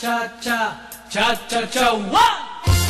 cha, what?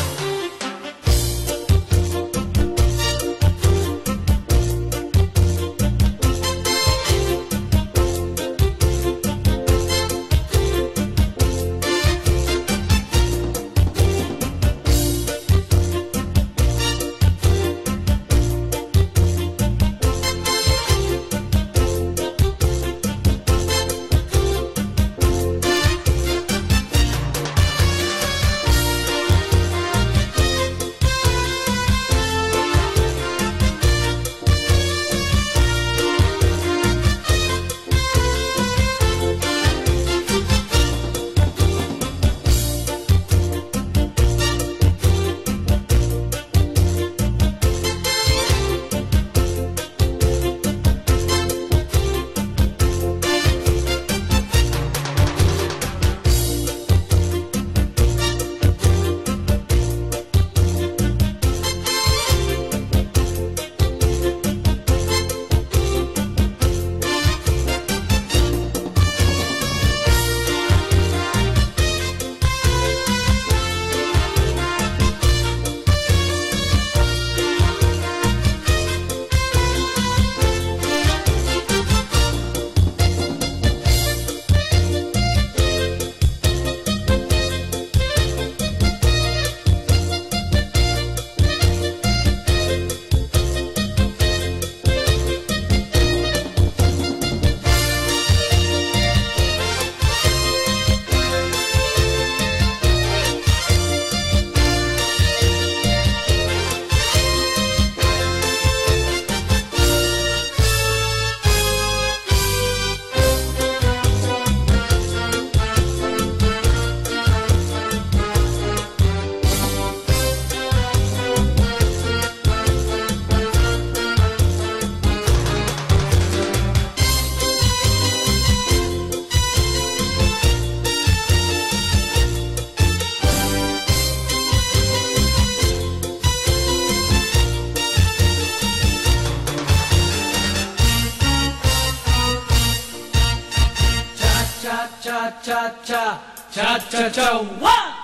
Cha, what?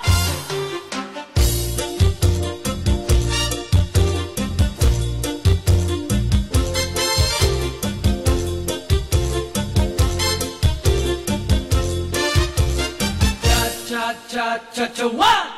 Cha, what?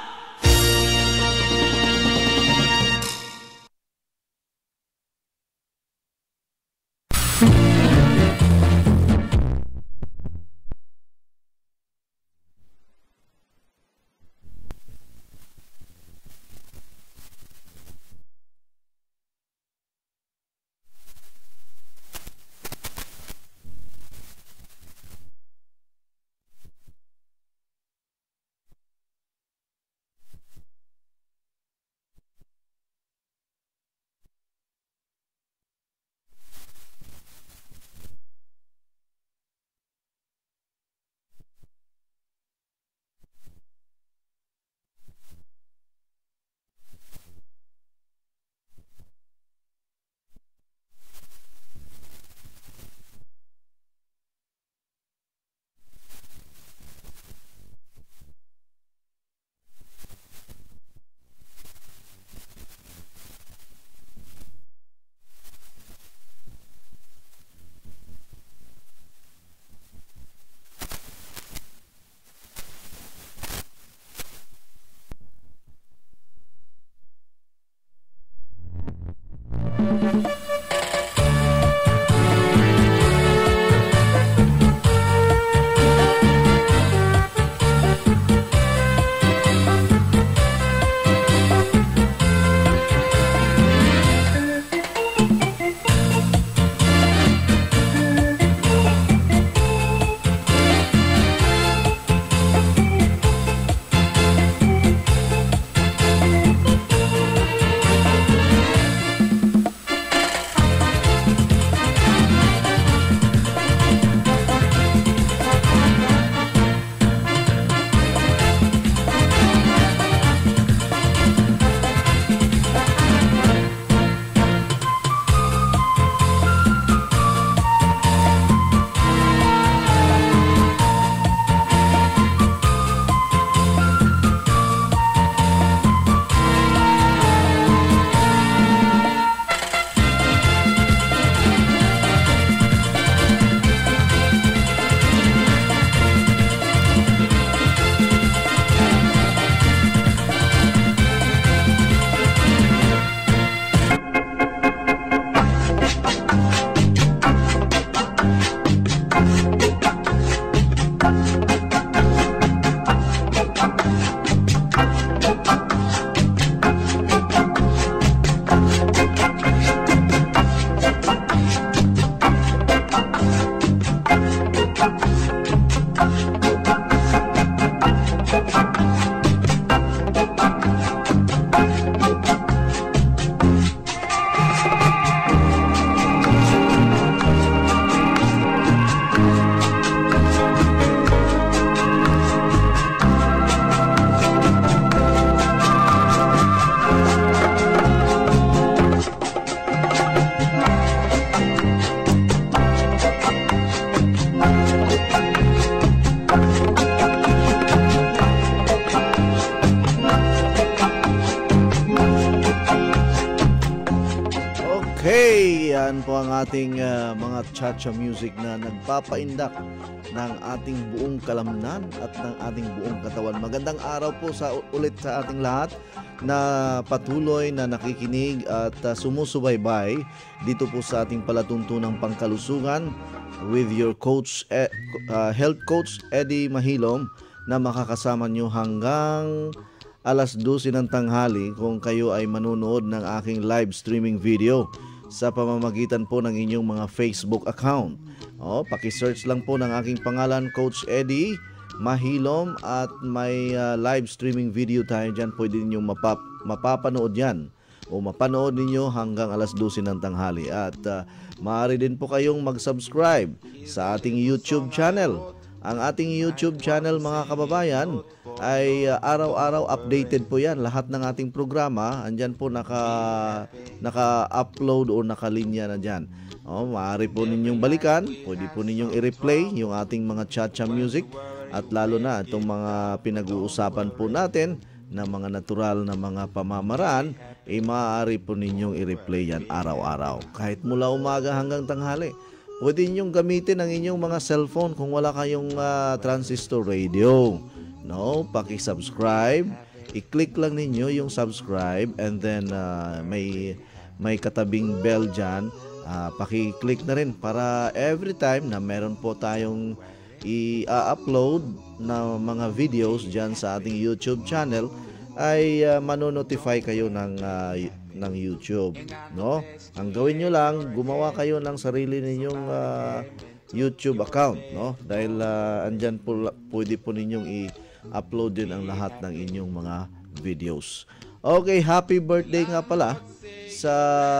Okay, yan po ang ating mga cha-cha music na nagpapaindak ng ating buong kalamnan at ng ating buong katawan. Magandang araw po ulit sa ating lahat na patuloy na nakikinig at sumusubaybay dito po sa ating palatuntunang pangkalusugan with your coach, health coach Eddie Mahilom, na makakasama nyo hanggang alas 12 ng tanghali kung kayo ay manunood ng aking live streaming video sa pamamagitan po ng inyong mga Facebook account. Paki-search lang po ng aking pangalan, Coach Eddie Mahilom, at may live streaming video tayo dyan. Pwede ninyong mapapanood yan o mapanood ninyo hanggang alas 12 ng tanghali. At maaari din po kayong mag-subscribe sa ating YouTube channel. Ang ating YouTube channel, mga kababayan, ay araw-araw updated po yan. Lahat ng ating programa, andyan po naka-upload o nakalinya na dyan. Maaari po ninyong balikan, pwede po ninyong i-replay yung ating mga cha-cha music, at lalo na itong mga pinag-uusapan po natin na mga natural na mga pamamaraan, maaari po ninyong i-replay yan araw-araw. Kahit mula umaga hanggang tanghali. Pwede ninyong gamitin ang inyong mga cellphone kung wala kayong transistor radio. Paki-subscribe. I-click lang ninyo yung subscribe, and then may katabing bell dyan. Paki-click na rin para every time na meron po tayong i-upload na mga videos dyan sa ating YouTube channel, ay manonotify kayo ng YouTube, no? Ang gawin nyo lang, gumawa kayo ng sarili ninyong YouTube account, no? Dahil andyan po, pwede po ninyong i-upload din ang lahat ng inyong mga videos. Okay, happy birthday nga pala sa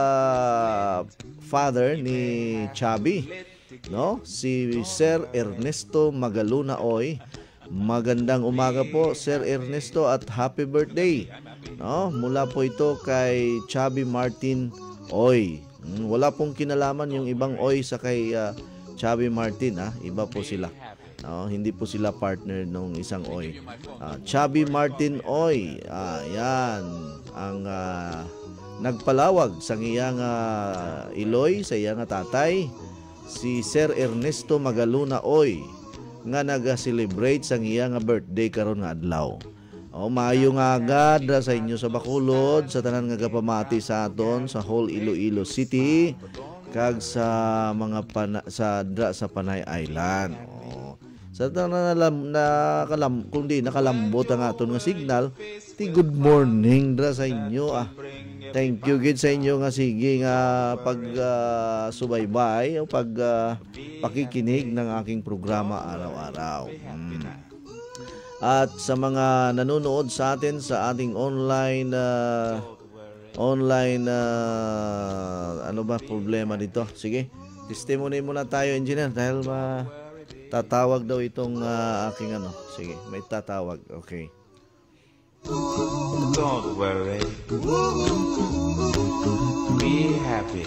father ni Chubby, no? Si Sir Ernesto Magaluna Oy. Magandang umaga po, Sir Ernesto, at happy birthday. Mula po ito kay Chubby Martin Oy. Wala pong kinalaman yung ibang Oy sa kay Chubby Martin. Iba po sila. Hindi po sila partner ng isang Oy. Chubby Martin Oy. Yan ang nagpalawag sa iyang iloy, sa iyang tatay, si Sir Ernesto Magaluna Oy, nga naga-celebrate sa iyang birthday karon nga adlaw. Maayo nga agad sa inyo sa Bacolod, sa tanan nga gapamati sa aton sa whole Iloilo City, kag sa mga sa Panay Island. Sa tanan kung di nakalambot ang aton nga signal, good morning dra sa inyo. Thank you gid sa inyo nga sige nga subaybay o pakikinig ng aking programa araw-araw. At sa mga nanonood sa atin sa ating online ano ba problema dito? Sige, testimony muna tayo, engineer, dahil tatawag daw itong aking Sige, may tatawag. Okay. Don't worry. Be happy.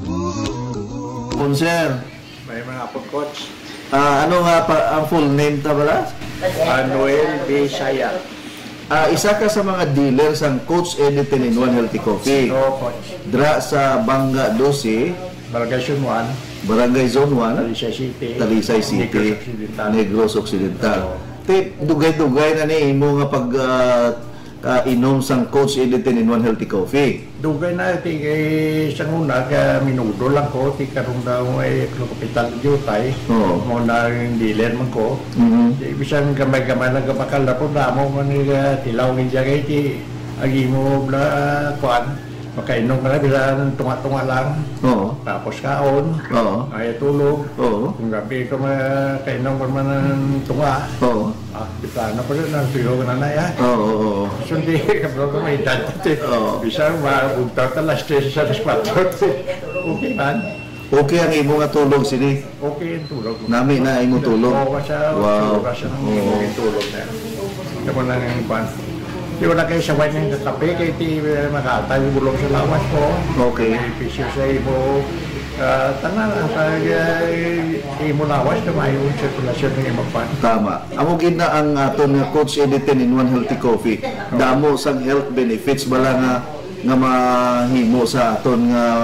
Sir, May mga po, coach. ano nga ang full name ta bala? Noel B. Shaya. Isa ka sa mga dealers ang Coach Eddie in One Healthy Coffee. So, coach. Dra sa Banga 12, Barangay 1, Barangay Zone 1, Talisay City. Talisay City, Negros Occidental. Dugay-dugay na ni imo nga pag inom sang Coach Eddie in One Healthy Coffee. Dugay na, isang una, minudo lang ko, karong daw ay kapital jutay. Oo. Mo na yung dealer man ko. Bisang gamay-gamay lang kamakal na po na mo tilaw ng jagay, agi mo na kuan. Makainom ka na, bilang tunga-tunga lang. Oo. Tapos kaon. Oo. Ay tulog. Oo. Kung gabi ka makainom ka man ng tunga. Oo. Di plano pa rin, nagtuyo ka na yan. Oo. Sundi ka bro ka may dati. Oo. Bisa mapunta ka last day sa 4. Okay man. Okay ang imo nga tulog sini. Okay yung tulog. Nami na imo tulog. Oo, siya. Wow. Siya ng yung tulog na yan. Ito mo lang yung pan. Di wala kayo sa white ng kape, kayo ti makatay yung bulong sa lawas ko. Okay. Pisyo sa imo. Tanan, imo lawas na may yung sirkulasyon ng imo pan. Tama. Amo gid na ang aton nga Coach Eddie in One Healthy Coffee. Damo sang health benefits bala nga mahimo sa aton nga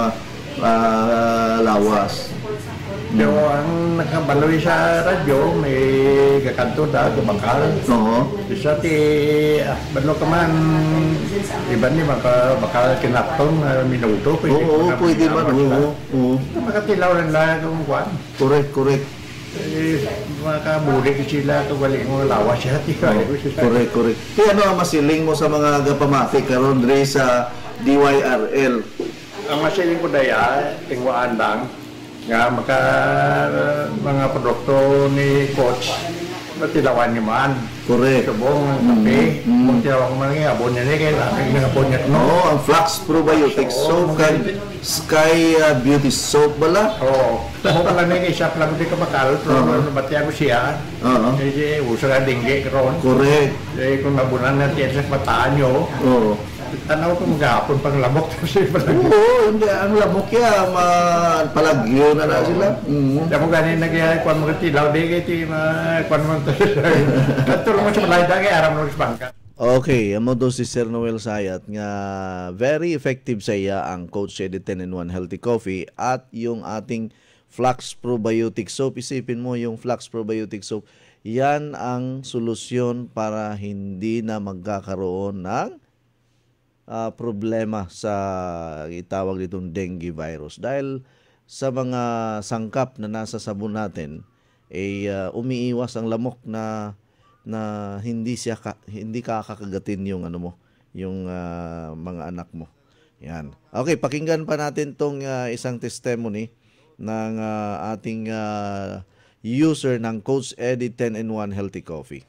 lawas. Yo, ang nakabaloy sa radyo, may kakanto da, gabakal. Oo. Isa ti, balo ka man, iba ni bakal kinapton, minuto. Pwede man. Oo. Makatilaw lang lang kung kuwan. Correct. Makabulik sila kung wali mo lawas siya. Correct. Kaya ano ang masiling mo sa mga gapamati karon dre sa DYRL? Ang masiling ko daya, tingwaan lang, nga mga produkto ni Coach, matilawan niyo man. Correct. Subong, kape, kung tilawan ko man nga, abon niya niya, kailangan nga abon niya. Oo, ang Flax Probiotic Soap kag Sky Beauty Soap bala. Oo. Ako pala na isa lang di ka makal, pero nabatiya ko siya. Oo. Kasi uso na dingge karon. Correct. Kung nabunan natin sa mataan nyo, Oo. tanaw ko maghapon pang lamok kasi palag. Oo, hindi ang lamok ya palagyo na sila. Damo ganin kuan mo tilaw di kay kuan mo to. Katulong mo sa malayda kay aram mo sa bangka. Okay, amo to si Sir Noel Sayat nga very effective sa iya ang Coach Eddie 10-in-1 Healthy Coffee at yung ating Flax Probiotic Soap. Isipin mo yung Flax Probiotic Soap, yan ang solusyon para hindi na magkakaroon ng problema sa itawag ditong dengue virus. Dahil sa mga sangkap na nasa sabon natin, umiiwas ang lamok na hindi kakagatin yung yung mga anak mo. Yan. Okay, pakinggan pa natin tong isang testimony ng ating user ng Coach Eddie 10-in-1 Healthy Coffee.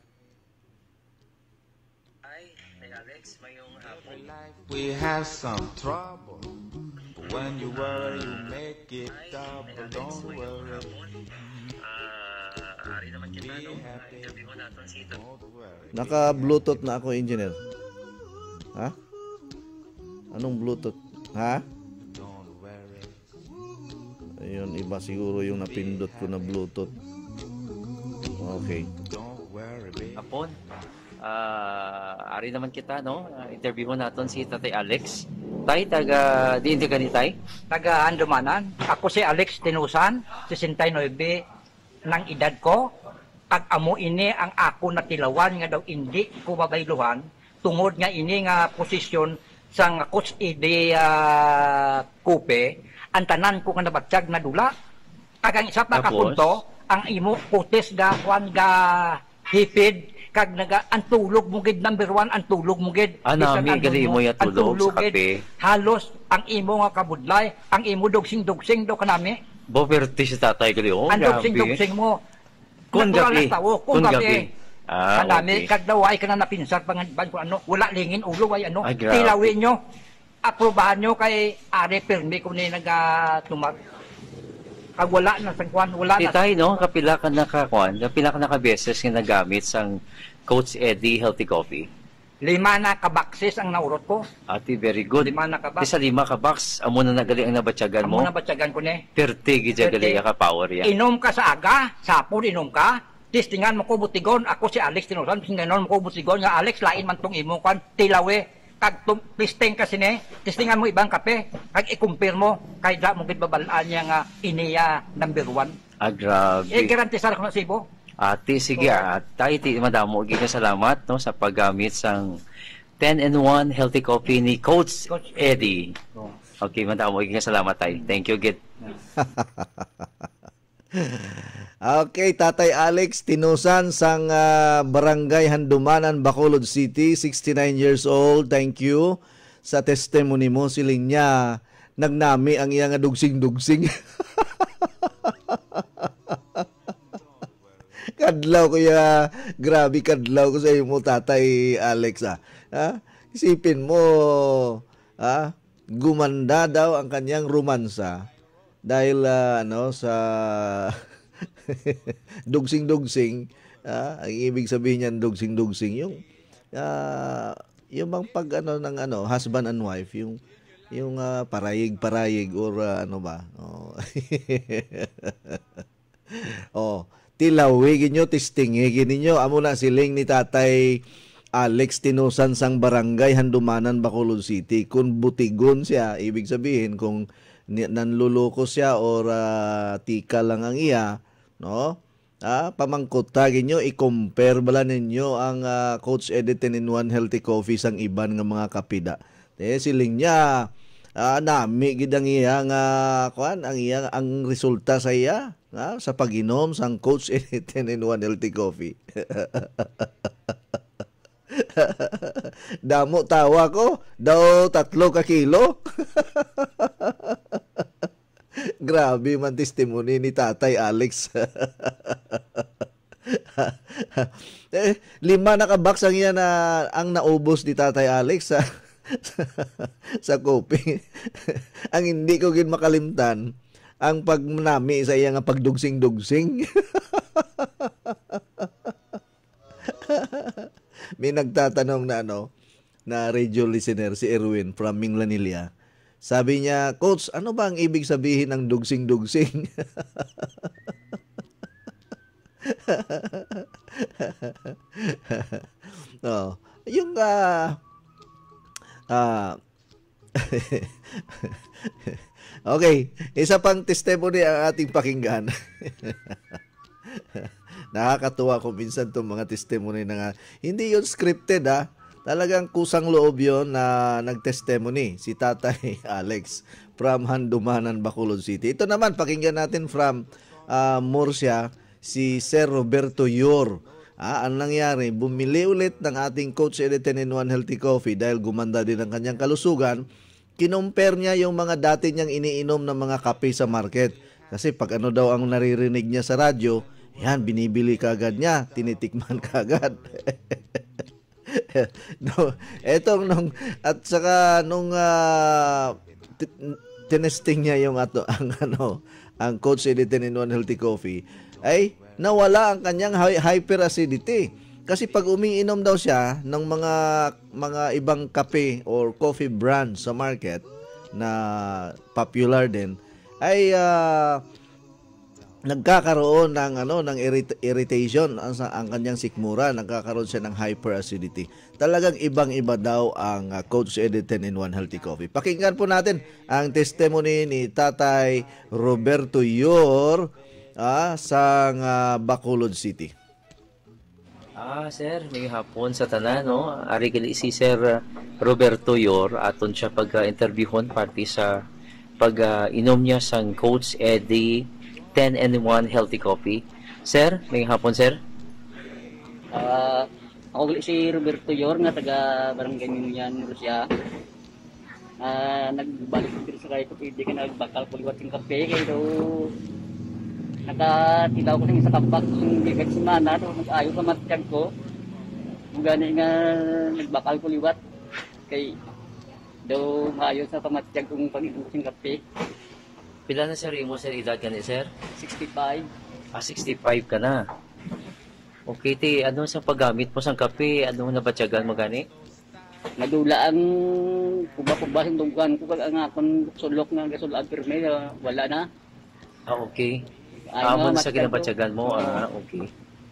We have some trouble. When you worry, you make it double. Don't worry. Be happy. Don't worry. Naka-Bluetooth na ako, engineer. Ha? Anong Bluetooth? Ha? Don't worry. Ayun, iba siguro yung napindot ko na Bluetooth. Okay. Don't worry, baby. Apon, ari naman kita, no? Interview mo natin si Tatay Alex. Tay, di ka ni Tay? Taga Andumanan. Ako si Alex Tinusan, 69 ng edad ko. Kag amo ini ang ako na tilawan nga daw hindi ko mabayluhan tungod nga ini nga posisyon sang Coach Eddie Kupe, ang tanan ko nga nabatsyag na dula. Kag ang isa pa ka punto, ang imo putis ga kwan ga hipid kag ang tulog mo gid number 1 ang tulog mo gid nami gali mo ya tulog sa kape halos ang imo nga kabudlay ang imo dugsing do kanami boverti si tatay gali ang dugsing mo kun gapi kanami kag daw ay kana napinsar pangan ko wala lingin ulo ay tilawin nyo aprobahan nyo kay ari permi ko ni nagatumat kag wala na sa kwan, wala na. Tay, no? Kapila ka nakabeses nga nagamit sang Coach Eddie Healthy Coffee? 5 na kabaksis ang naurot ko. Ati, very good. 5 na kabaks. Sa 5 kabaks, amo na nagali ang nabatyagan mo? Amo na nabatyagan ko ni. 30 gijagali ka power ya. Inom ka sa aga, sapon inom ka, tistingan mo ko butigon, ako si Alex Tinusan, tistingan mo ko butigon, nga Alex, lain man tong imo kwan, tilawe. Kag testing kasi ni, testingan mo ibang kape, kag i-compare mo, kay da mo gid babalaan niya nga iniya number 1. Grabe. Garanti sa ko na sibo. Ate, sige, tayo madamo, ka salamat no, sa paggamit sang 10-in-1 Healthy Coffee ni Coach Eddie. Okay, madamo, ka salamat tayo. Thank you, Gid. Okay, Tatay Alex Tinusan sang Barangay Handumanan, Bacolod City, 69 years old. Thank you sa testimony mo. Siling niya, nagnami ang iyang dugsing-dugsing. Kadlaw kuya, grabe kadlaw ko sa iyo mo, Tatay Alex. Isipin mo, gumanda daw ang kanyang romansa dahil sa dugsing-dugsing, ang ibig sabihin niyan dugsing-dugsing yung bang pag ng husband and wife, yung parayig-parayig or tilawigin nyo, tistingigin ninyo. Amo na siling ni Tatay Alex Tinusan sang barangay Handumanan, Bacolod City. Kung butigon siya, ibig sabihin kung nanluloko siya or tika lang ang iya, no? Pamangkot tagin nyo, i-compare bala ninyo ang Coach Eddie 10-in-1 Healthy Coffee sang iban nga mga kapida. Siling niya, nami gid ang iya nga ang resulta sa iya sa pag-inom sang Coach Eddie 10-in-1 Healthy Coffee. Damo tawa ko, daw 3 ka kilo. Grabe man testimony ni Tatay Alex. 5 na ka-box ang yan na ang naubos ni Tatay Alex sa kopi. Ang hindi ko gid makalimtan ang pagmanami sa iya nga pagdugsing-dugsing. May nagtatanong na na radio listener, si Erwin from Minglanilla. Sabi niya, Coach, ano ba ang ibig sabihin ng dugsing-dugsing? Yung okay, isa pang testimony ang ating pakinggan. Nakakatuwa ko minsan itong mga testimony na hindi yun scripted Talagang kusang loob yun na nag-testimony si Tatay Alex from Handumanan, Bacolod City. Ito naman, pakinggan natin from Murcia, si Sir Roberto Yor. Ang nangyari, bumili ulit ng ating Coach Eddie 10-in-1 Healthy Coffee dahil gumanda din ang kanyang kalusugan. Kinumpare niya yung mga dati niyang iniinom ng mga kape sa market. Kasi pag daw ang naririnig niya sa radyo, yan, binibili kagad niya, tinitikman kagad. Etong at saka nung tinesting niya yung ang Coach Eddie 10-in-1 Healthy Coffee, ay nawala ang kanyang hyperacidity. Kasi pag umiinom daw siya ng mga ibang kape or coffee brands sa market na popular din, ay nagkakaroon ng irritation ang kanyang sikmura, nagkakaroon siya ng hyperacidity. Talagang ibang-iba daw ang Coach Eddie 10-in-1 Healthy Coffee. Pakinggan po natin ang testimony ni Tatay Roberto Yor sa Bacolod City. Sir, may hapon sa tanan, no? Ari gali si Sir Roberto Yor aton siya pag-interviewon party sa pag-inom niya sang Coach Eddie 10-in-1 Healthy Coffee. Sir, may hapon, sir. Ako si Roberto Yor nga taga Barangay Minuyan, Rusya. Nagbalik dito sa kayo pwede ka nagbakal puliwat yung kape kayo nakatilaw ko sa isa kabak yung bigag semana to nag-ayo sa matiyag ko. Gani nga nagbakal puliwat kay daw maayo sa pamatiyag kong pag-inom ng kape. Pila na sir mo sir edad ka ni sir? 65. 65 ka na. Okay, ano sa paggamit mo sang kape? Ano na batyagan mo gani? Nadula ang kuba-kuba ng dugan ko kag ang akong sulok nga gasulad perme wala na. Okay. Amon sa ginabatyagan mo, okay.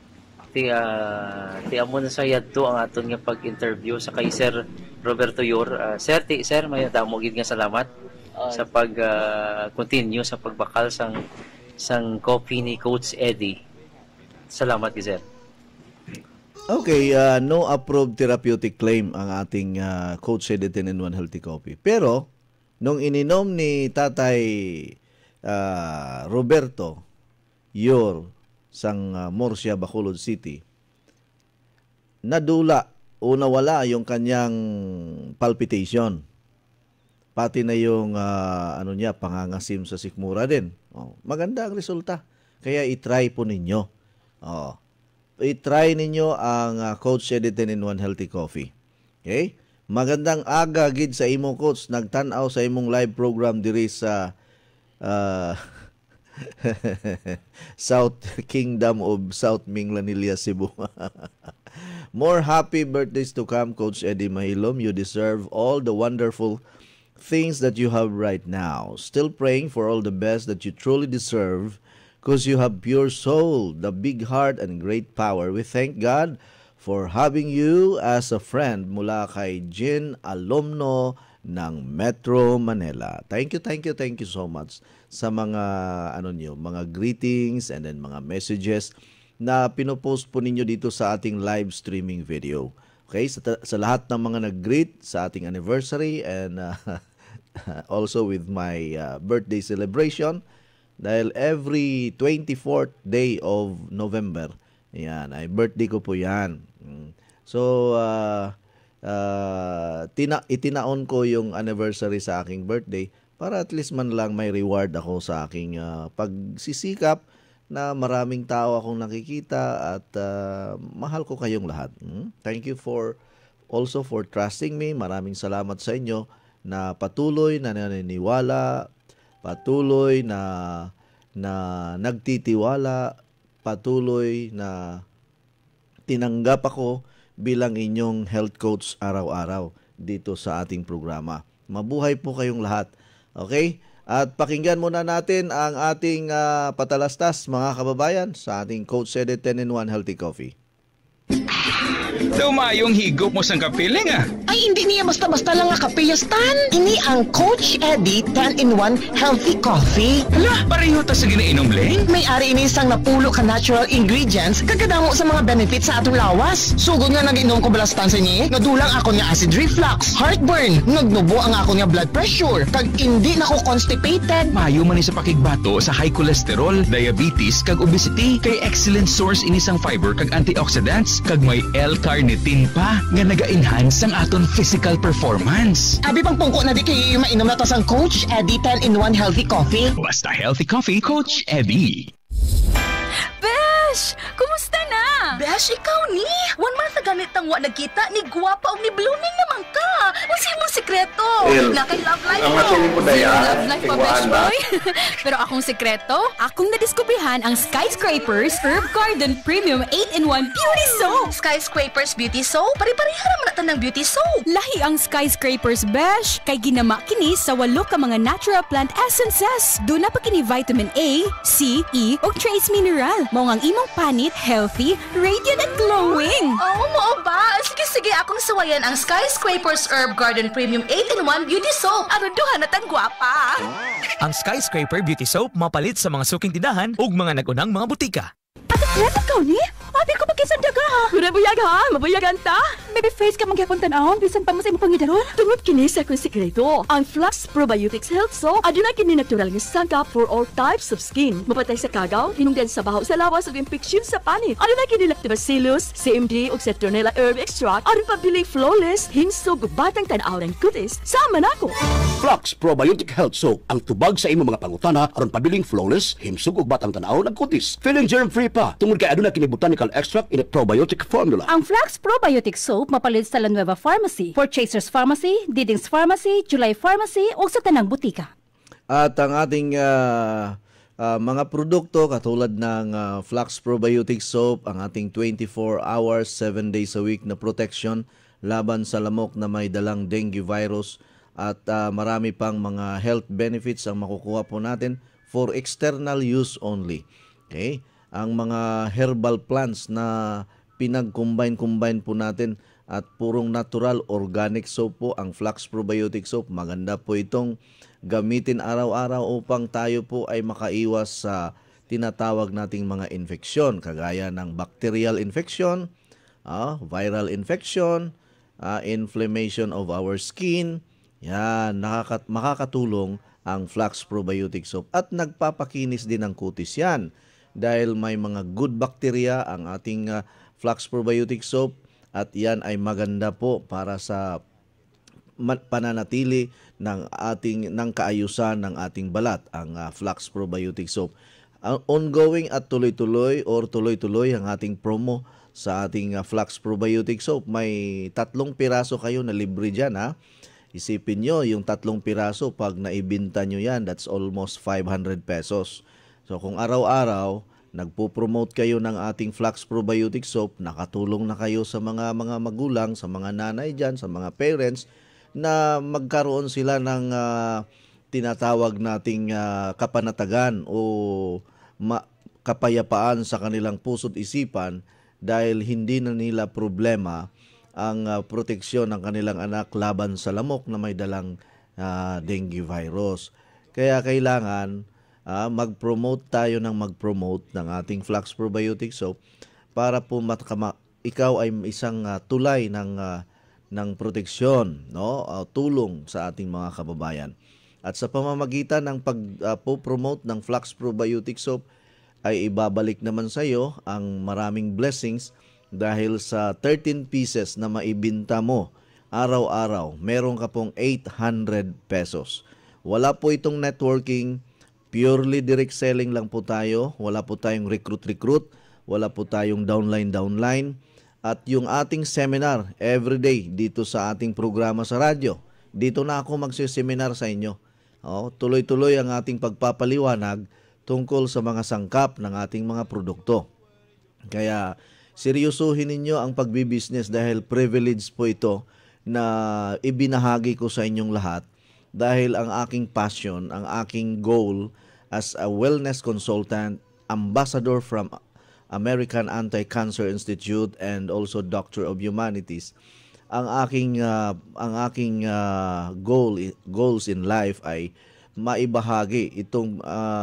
Amo na sa yadto ang aton nga pag-interview sa kay Sir Roberto Yor. Sir, may damo gid nga salamat sa pag-continue sa pagbakal sang coffee ni Coach Eddie. Salamat sir. Okay, no approved therapeutic claim ang ating Coach Eddie 10-in-1 Healthy Coffee. Pero nung ininom ni Tatay Roberto Yor sang Murcia, Bacolod City, nadula o nawala yung kanyang palpitation. Pati na yung pangangasim sa sikmura din. Maganda ang resulta. Kaya i-try po ninyo. I-try ninyo ang Coach Eddie 10-in-1 Healthy Coffee. Okay? Magandang aga gid sa imong coach. Nagtanaw sa imong live program diri sa South Kingdom of South Minglanilla, Cebu. More happy birthdays to come, Coach Eddie Mahilom. You deserve all the wonderful things that you have right now. Still praying for all the best that you truly deserve because you have pure soul, the big heart, and great power. We thank God for having you as a friend mula kay Jin Alumno ng Metro Manila. Thank you so much sa mga mga greetings and then mga messages na pinopost po ninyo dito sa ating live streaming video. Okay, sa lahat ng mga nag-greet sa ating anniversary and also with my birthday celebration dahil every 24th day of November, yan, ay birthday ko po yan. So, itinaon ko yung anniversary sa aking birthday para at least man lang may reward ako sa aking pagsisikap na maraming tao akong nakikita at mahal ko kayong lahat. Thank you also for trusting me. Maraming salamat sa inyo na patuloy na naniniwala, patuloy na nagtitiwala, patuloy na tinanggap ako bilang inyong health coach araw-araw dito sa ating programa. Mabuhay po kayong lahat. Okay? At pakinggan muna natin ang ating patalastas mga kababayan sa ating Coach Eddie 10-in-1 Healthy Coffee. Dumayong higop mo sang kapiling Ay, hindi niya basta-basta lang nga kapiyastan. Ini ang Coach Eddie 10-in-1 Healthy Coffee. Hala, pareho ta sa ginainom Ling. May-ari ini isang napulo ka natural ingredients kagadamo sa mga benefits sa atong lawas. Sugod nga nag-inom ko balastansa ni, nadulang ako nga acid reflux, heartburn, nagnubo ang ako nga blood pressure, kag hindi na ko constipated. Mayo man ni sa pakigbato sa high cholesterol, diabetes, kag obesity, kay excellent source ini sang fiber kag antioxidants, kag may L-carnitine pa nga naga-enhance ang aton physical performance. Abi pang pungko na di kayo mainom na to sang Coach Eddie 10-in-1 Healthy Coffee. Basta healthy coffee, Coach Eddie. Besh! Kumusta na? Besh, ikaw ni! 1 month na ganit ang nagkita ni Guwapa o ni Blooming naman ka! What's mong sekreto? Na kay love life ang mo! masilin ko daya, Love life pa, Besh, ba? boy! Pero akong sekreto, akong nadiskubrihan ang Skyscrapers Herb Garden Premium 8-in-1 Beauty Soap! Skyscrapers Beauty Soap? Pari-parihan naman natin ng beauty soap! Lahi ang Skyscrapers, Besh! Kay ginama kini sa 8 ka mga natural plant essences. Doon na pa kini vitamin A, C, E, o trace mineral. Mao ang imong panit, healthy, radiant, and glowing. Oo, mo ba? Sige, akong suwayan ang Skyscrapers Herb Garden Premium 8-in-1 Beauty Soap. Aron duha na tang gwapa. Ang Skyscraper Beauty Soap mapalit sa mga suking tindahan ug mga nagunang mga butika. Ate, ikaw ni? Abi ko magkisandaga ha. Mabuyag ha, mabuyagan ta. Baby face ka magyapon tanawon, bisan pa mo sa imong pangidaron. Tungod kini sa akong sekreto. Ang Flux Probiotics Health Soap, aduna kini natural nga sangkap for all types of skin. Mapatay sa kagaw, hinungdan sa baho sa lawas ug infeksyon sa panit. Aduna kini Lactobacillus, CMD ug Citronella herb extract, aron pabiling flawless, hinsog ug batang tan-aw ng kutis. Sama nako. Flux Probiotic Health Soap, ang tubag sa imong mga pangutana aron pabiling flawless, himsog ug batang tan-aw ng kutis. Feeling germ-free pa, tungod kay aduna kini botanical extract in a probiotic formula. Ang Flux Probiotic Soap mapalit sa La Nueva Pharmacy, Purchasers Pharmacy, Diding's Pharmacy, July Pharmacy o sa tanang butika. At ang ating mga produkto katulad ng Flux Probiotic Soap, ang ating 24 hours, 7 days a week na protection laban sa lamok na may dalang dengue virus at marami pang mga health benefits ang makukuha po natin for external use only. Okay? Ang mga herbal plants na pinag-combine po natin at purong natural organic soap po ang Flux Probiotic Soap. Maganda po itong gamitin araw-araw upang tayo po ay makaiwas sa tinatawag nating mga infeksyon kagaya ng bacterial infection, viral infection, inflammation of our skin. Yan, makakatulong ang Flux Probiotic Soap at nagpapakinis din ng kutis yan. Dahil may mga good bacteria ang ating Flux Probiotic Soap at yan ay maganda po para sa pananatili ng kaayusan ng ating balat, ang Flux Probiotic Soap. Ongoing at tuloy-tuloy ang ating promo sa ating Flux Probiotic Soap. May 3 piraso kayo na libre dyan ha. Isipin nyo, yung 3 piraso pag naibinta nyo yan, that's almost 500 pesos. So kung araw-araw nagpo-promote kayo ng ating Flux Probiotic Soap, nakatulong na kayo sa mga magulang, sa mga nanay dyan, sa mga parents na magkaroon sila ng tinatawag nating kapanatagan o kapayapaan sa kanilang puso't isipan dahil hindi na nila problema ang proteksyon ng kanilang anak laban sa lamok na may dalang dengue virus. Kaya kailangan mag-promote tayo ng ating Flux Probiotic Soap para po ikaw ay isang tulay ng proteksyon, no? Tulong sa ating mga kababayan. At sa pamamagitan ng pag-promote ng Flux Probiotic Soap ay ibabalik naman sa iyo ang maraming blessings dahil sa 13 pieces na maibinta mo araw-araw, meron ka pong 800 pesos. Wala po itong networking, purely direct selling lang po tayo. Wala po tayong recruit, wala po tayong downline. At yung ating seminar everyday dito sa ating programa sa radyo, dito na ako magsiseminar sa inyo. Tuloy-tuloy ang ating pagpapaliwanag tungkol sa mga sangkap ng ating mga produkto. Kaya seryosohin ninyo ang pagbibusiness dahil privilege po ito na ibinahagi ko sa inyong lahat dahil ang aking passion, ang aking goal as a wellness consultant, ambassador from American Anti-Cancer Institute and also Doctor of Humanities, ang aking goals in life ay maibahagi itong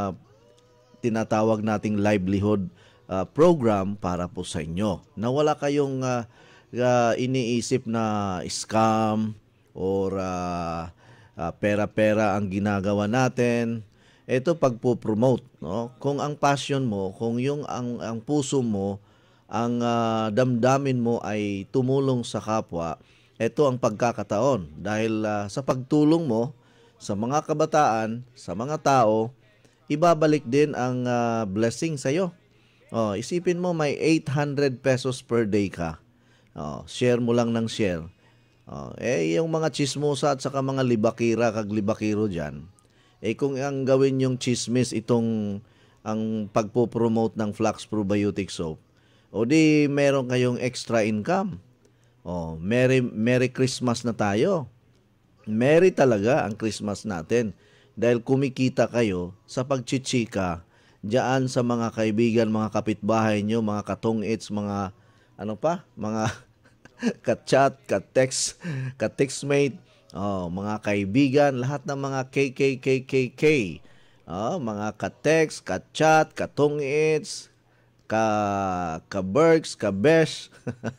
tinatawag nating livelihood program para po sa inyo. Na wala kayong iniisip na scam or pera-pera ang ginagawa natin. Ito pagpo-promote, no? Kung ang passion mo, kung yung ang puso mo, ang damdamin mo ay tumulong sa kapwa, ito ang pagkakataon dahil sa pagtulong mo sa mga kabataan, sa mga tao, ibabalik din ang blessing sa iyo. Isipin mo may 800 pesos per day ka. Share mo lang ng share. Yung mga chismosa at saka mga libakira kag libakiro dyan, kung ang gawin yung chismis itong ang pagpo-promote ng Flux Probiotic Soap, o di meron kayong extra income. Merry Christmas na tayo. Merry talaga ang Christmas natin dahil kumikita kayo sa pagchichika diyan sa mga kaibigan, mga kapitbahay nyo, mga katong-its, mga mga ka-chat, ka-textmate, mga kaibigan, lahat ng mga KKKKK, mga ka-text, ka-chat, katong-its, ka-berks, ka-besh.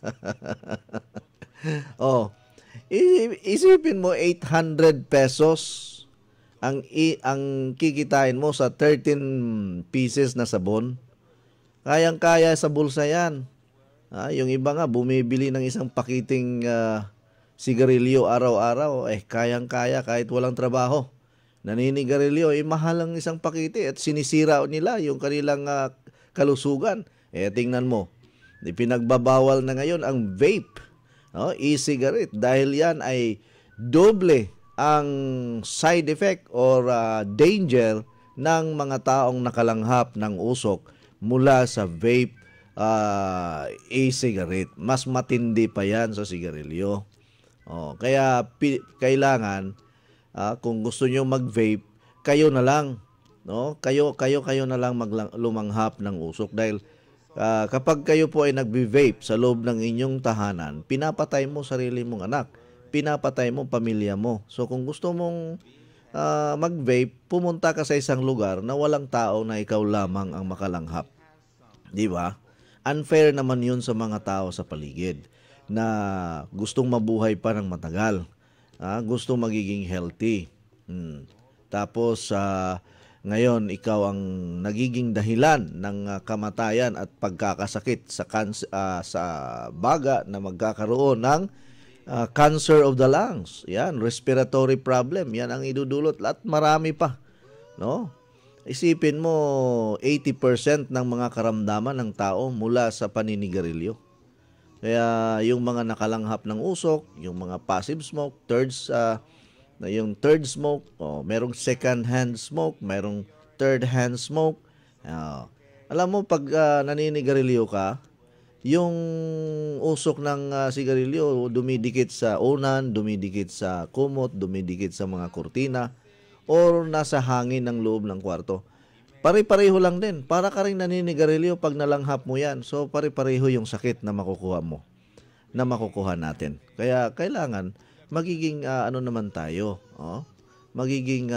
Isipin mo 800 pesos ang kikitain mo sa 13 pieces na sabon. Kayang-kaya sa bulsa yan. Yung iba nga bumibili ng isang pakiting sigarilyo araw-araw, kayang-kaya kahit walang trabaho. Naninigarilyo, mahal ang isang pakiti at sinisira nila yung kanilang kalusugan. Tingnan mo, pinagbabawal na ngayon ang vape, e-cigarette, dahil yan ay doble ang side effect or danger ng mga taong nakalanghap ng usok mula sa vape, e-cigarette. Mas matindi pa yan sa sigarilyo. Kaya kailangan, kung gusto nyo mag-vape, kayo na lang, no? Kayo na lang lumanghap ng usok dahil kapag kayo po ay nagbe-vape sa loob ng inyong tahanan, pinapatay mo sarili mong anak, pinapatay mo pamilya mo. So kung gusto mong mag-vape, pumunta ka sa isang lugar na walang tao na ikaw lamang ang makalanghap. Di ba? Unfair naman yun sa mga tao sa paligid na gustong mabuhay pa ng matagal, gustong magiging healthy. Tapos ngayon ikaw ang nagiging dahilan ng kamatayan at pagkakasakit sa baga na magkakaroon ng cancer of the lungs. Yan, respiratory problem. Yan ang idudulot at marami pa, no? Isipin mo 80% ng mga karamdaman ng tao mula sa paninigarilyo. Kaya yung mga nakalanghap ng usok, yung mga passive smoke, yung third smoke, merong second hand smoke, merong third hand smoke. Alam mo pag naninigarilyo ka, yung usok ng sigarilyo dumidikit sa unan, dumidikit sa kumot, dumidikit sa mga kurtina, or nasa hangin ng loob ng kwarto. pare-pareho lang din. Para ka rin naninigarilyo pag nalanghap mo yan. So, pare-pareho yung sakit na makukuha mo, na makukuha natin. Kaya, kailangan, magiging, ano naman tayo, magiging,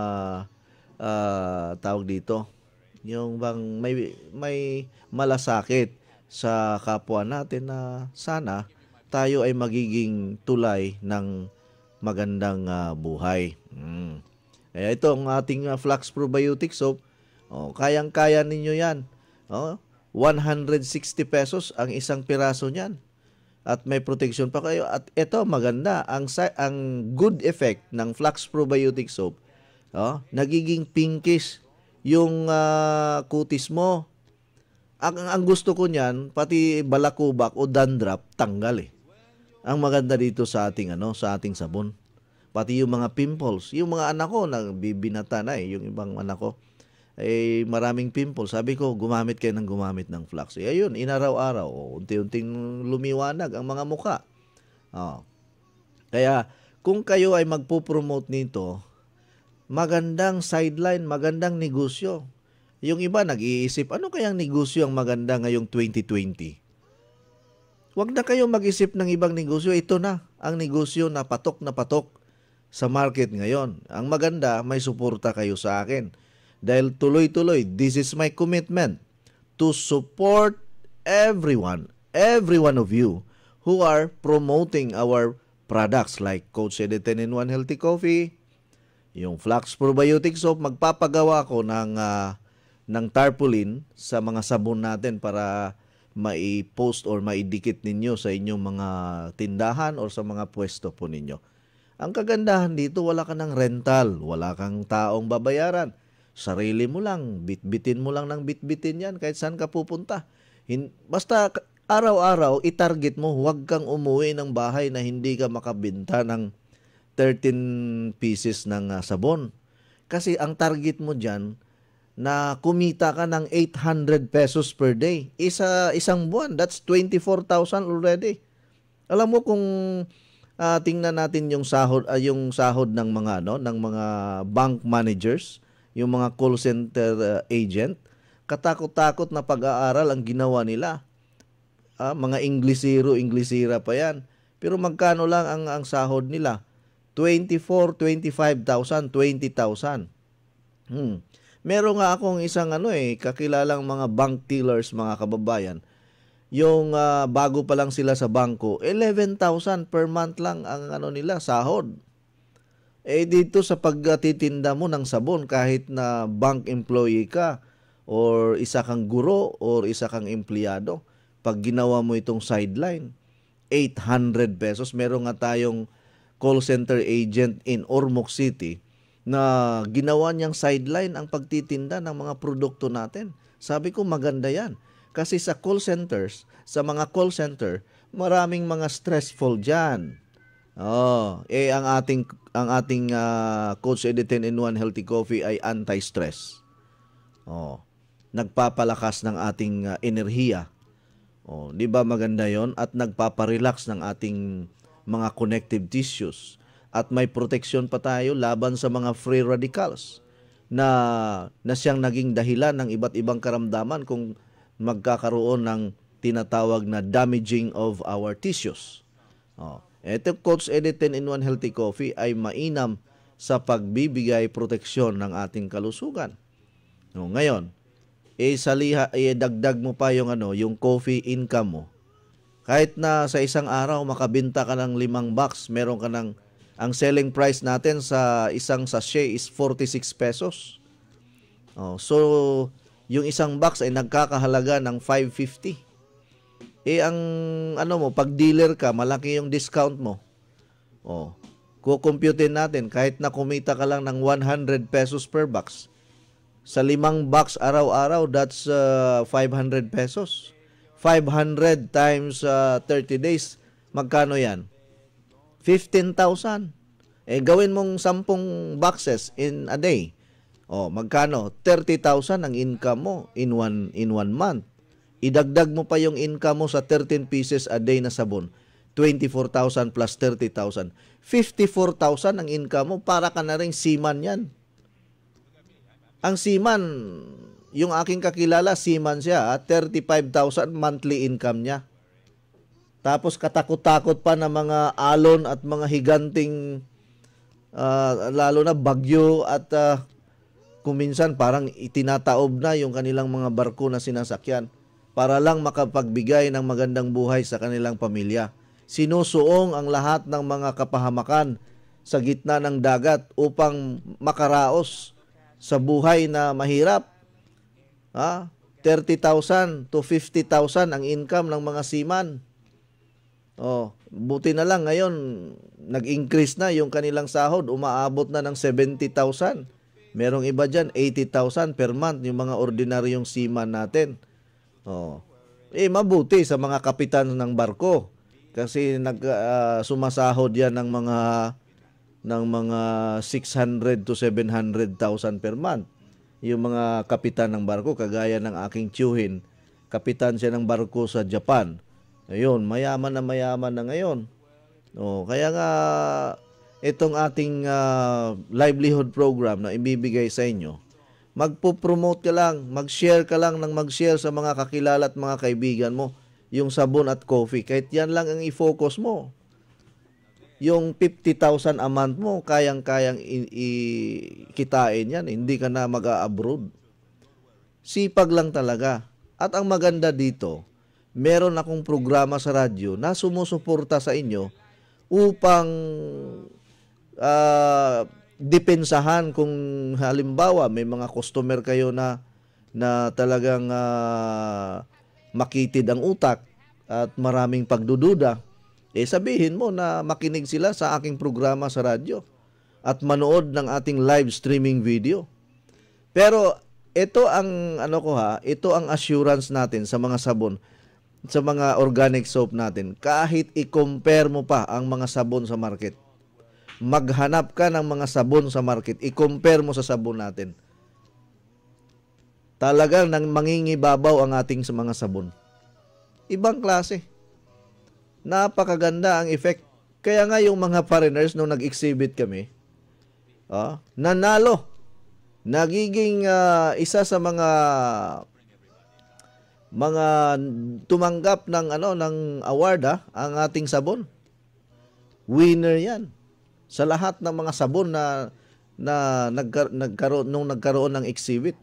tawag dito, yung bang may malasakit sa kapwa natin na sana tayo ay magiging tulay ng magandang buhay. Kaya ito ang ating Flax Probiotic Soap. Kayang-kaya ninyo yan. 160 pesos ang isang piraso niyan. At may protection pa kayo. At ito maganda. Ang good effect ng Flax Probiotic Soap, nagiging pinkish yung kutis mo. Ang gusto ko niyan, pati balakubak o dandruff, tanggal eh. Ang maganda dito sa ating sa ating sabon. Pati yung mga pimples, yung mga anak ko nagbibinata na yung ibang anak ko maraming pimples. Sabi ko, gumamit kayo ng flax. Ayun, inaraw-araw, unti-unting lumiwanag ang mga muka. Kaya kung kayo ay magpo-promote nito, magandang sideline, magandang negosyo. Yung iba nag-iisip, ano kayang negosyo ang maganda ngayong 2020? Huwag na kayong mag-isip ng ibang negosyo. Ito na ang negosyo na patok sa market ngayon. Ang maganda, may suporta kayo sa akin. Dahil tuloy-tuloy, this is my commitment to support every one of you who are promoting our products like Coach Edi 10-in-1 Healthy Coffee, yung Flax Probiotic Soap. Magpapagawa ko ng tarpaulin sa mga sabon natin para mai-post or maidikit ninyo sa inyong mga tindahan or sa mga pwesto po ninyo. Ang kagandahan dito, wala ka ng rental, wala kang taong babayaran. Sarili mo lang, bitbitin mo lang ng bitbitin yan kahit saan ka pupunta. Basta araw-araw, itarget mo, huwag kang umuwi ng bahay na hindi ka makabenta ng 13 pieces ng sabon. Kasi ang target mo dyan, na kumita ka ng 800 pesos per day. Isang buwan, that's 24,000 already. Alam mo kung tingnan natin yung sahod ng mga ng mga bank managers, yung mga call center agent, katakot-takot na pag-aaral ang ginawa nila. Mga Inglesira pa yan. Pero magkano lang ang sahod nila? 24, 25,000, 20,000. Meron nga akong isang kakilalang mga bank tellers, mga kababayan. Yung bago pa lang sila sa bangko, 11,000 per month lang ang nila sahod. Dito sa pagtitinda mo ng sabon, kahit na bank employee ka or isa kang guro or isa kang empleyado, pag ginawa mo itong sideline, 800 pesos. Meron nga tayong call center agent in Ormoc City na ginawa niyang sideline ang pagtitinda ng mga produkto natin. Sabi ko, maganda yan. Kasi sa call centers, sa mga call center, maraming mga stressful dyan. Ang ating Coach Edi 10-in-1 Healthy Coffee ay anti-stress. Nagpapalakas ng ating enerhiya. Di ba maganda yon? At nagpaparelax ng ating mga connective tissues. At may proteksyon pa tayo laban sa mga free radicals na siyang naging dahilan ng iba't ibang karamdaman kung magkakaroon ng tinatawag na damaging of our tissues. Ito Coach Edi 10-in-1 Healthy Coffee ay mainam sa pagbibigay proteksyon ng ating kalusugan. Ngayon, dagdag mo pa yung coffee income mo. Kahit na sa isang araw makabenta ka ng 5 box, meron ka ng ang selling price natin sa isang sachet is 46 pesos. So, yung isang box ay nagkakahalaga ng 550. Ang pag dealer ka, malaki yung discount mo. Kukumputin natin, kahit na kumita ka lang ng 100 pesos per box, sa 5 box araw-araw, that's 500 pesos. 500 times 30 days, magkano yan? 15,000. Gawin mong 10 boxes in a day. Magkano? 30,000 ang income mo in one month. Idagdag mo pa yung income mo sa 13 pieces a day na sabon. 24,000 plus 30,000. 54,000 ang income mo. Para ka na rin seaman yan. Ang seaman, yung aking kakilala, seaman siya, 35,000 monthly income niya. Tapos katakot-takot pa ng mga alon at mga higanting lalo na bagyo at kuminsan parang itinataob na yung kanilang mga barko na sinasakyan para lang makapagbigay ng magandang buhay sa kanilang pamilya. Sinusuong ang lahat ng mga kapahamakan sa gitna ng dagat upang makaraos sa buhay na mahirap. 30,000 to 50,000 ang income ng mga seaman. Buti na lang ngayon, nag-increase na yung kanilang sahod, umaabot na ng 70,000. Merong iba dyan, 80,000 per month, yung mga ordinaryong seaman natin. Mabuti sa mga kapitan ng barko. Kasi sumasahod yan ng mga 600 to 700,000 per month. Yung mga kapitan ng barko, kagaya ng aking tiyuhin, kapitan siya ng barko sa Japan. Ayun, mayaman na ngayon. Kaya nga, itong ating livelihood program na ibibigay sa inyo, magpo-promote ka lang, mag-share ka lang ng mag-share sa mga kakilala at mga kaibigan mo, yung sabon at coffee. Kahit yan lang ang i-focus mo. Yung 50,000 a month mo, kayang-kayang kitain yan. Hindi ka na mag-a-abroad. Sipag lang talaga. At ang maganda dito, meron akong programa sa radyo na sumusuporta sa inyo upang depensahan kung halimbawa may mga customer kayo na talagang makitid ang utak at maraming pagdududa, sabihin mo na makinig sila sa aking programa sa radyo at manood ng ating live streaming video. Pero ito ang ito ang assurance natin sa mga sabon, sa mga organic soap natin. Kahit i-compare mo pa ang mga sabon sa market, maghanap ka ng mga sabon sa market, i-compare mo sa sabon natin. Talagang nang mangingibabaw ang ating sa mga sabon. Ibang klase. Napakaganda ang effect. Kaya nga yung mga foreigners nung nag-exhibit kami, nanalo. Nagiging isa sa mga tumanggap ng award ang ating sabon. Winner 'yan. Sa lahat ng mga sabon na nagkaroon ng exhibit.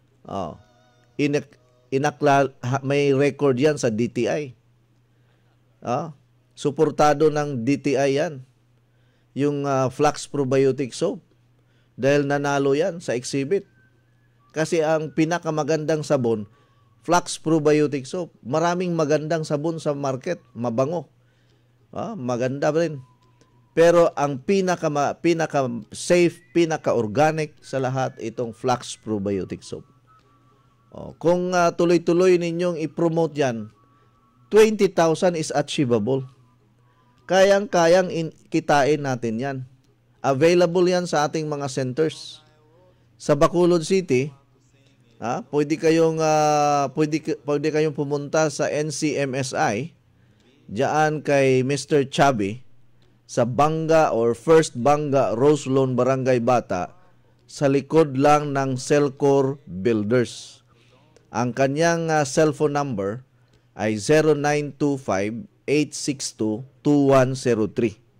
May record 'yan sa DTI. Suportado ng DTI 'yan. Yung Flax Probiotic Soap. Dahil nanalo 'yan sa exhibit. Kasi ang pinakamagandang sabon, Flax Probiotic Soap. Maraming magandang sabon sa market, mabango. Maganda rin. Pero ang pinaka-safe, pinaka-organic sa lahat itong Flax Probiotic Soap. Kung tuloy-tuloy ninyong i-promote yan, 20,000 is achievable. Kayang-kayang kitain natin yan. Available yan sa ating mga centers. Sa Bacolod City, pwede kayong pumunta sa NCMSI diyan kay Mr. Chubby sa Banga or First Banga Roselon Barangay Bata sa likod lang ng Celcor Builders. Ang kanyang cellphone number ay 0925-862-2103.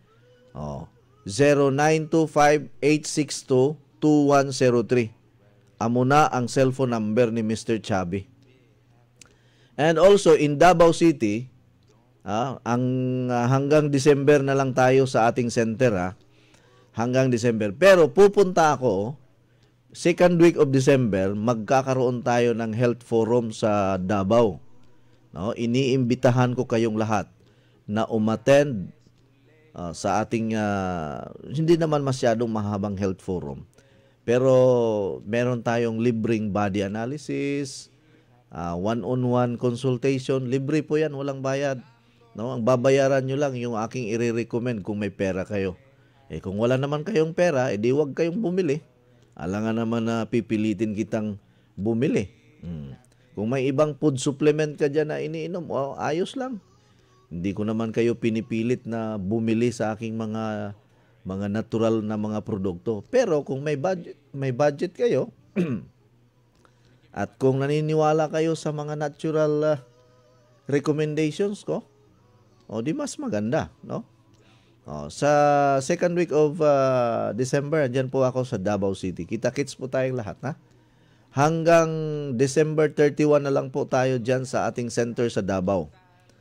0925-862-2103. Amo na ang cellphone number ni Mr. Chubby. And also in Davao City, hanggang December na lang tayo sa ating center, hanggang December. Pero pupunta ako, second week of December, magkakaroon tayo ng health forum sa Davao. Iniimbitahan ko kayong lahat na umattend sa ating, hindi naman masyadong mahabang health forum. Pero meron tayong libreng body analysis, one-on-one consultation. Libre po yan, walang bayad. Ang babayaran nyo lang yung aking i-recommend kung may pera kayo. Kung wala naman kayong pera, di wag kayong bumili. Alangan naman na pipilitin kitang bumili. Kung may ibang food supplement ka dyan na iniinom, ayos lang. Hindi ko naman kayo pinipilit na bumili sa aking mga natural na mga produkto. Pero kung may budget kayo, At kung naniniwala kayo sa mga natural recommendations ko, di mas maganda, no? Sa second week of December, andyan po ako sa Davao City. Kita-kits po tayong lahat, ha? Hanggang December 31 na lang po tayo dyan sa ating center sa Davao.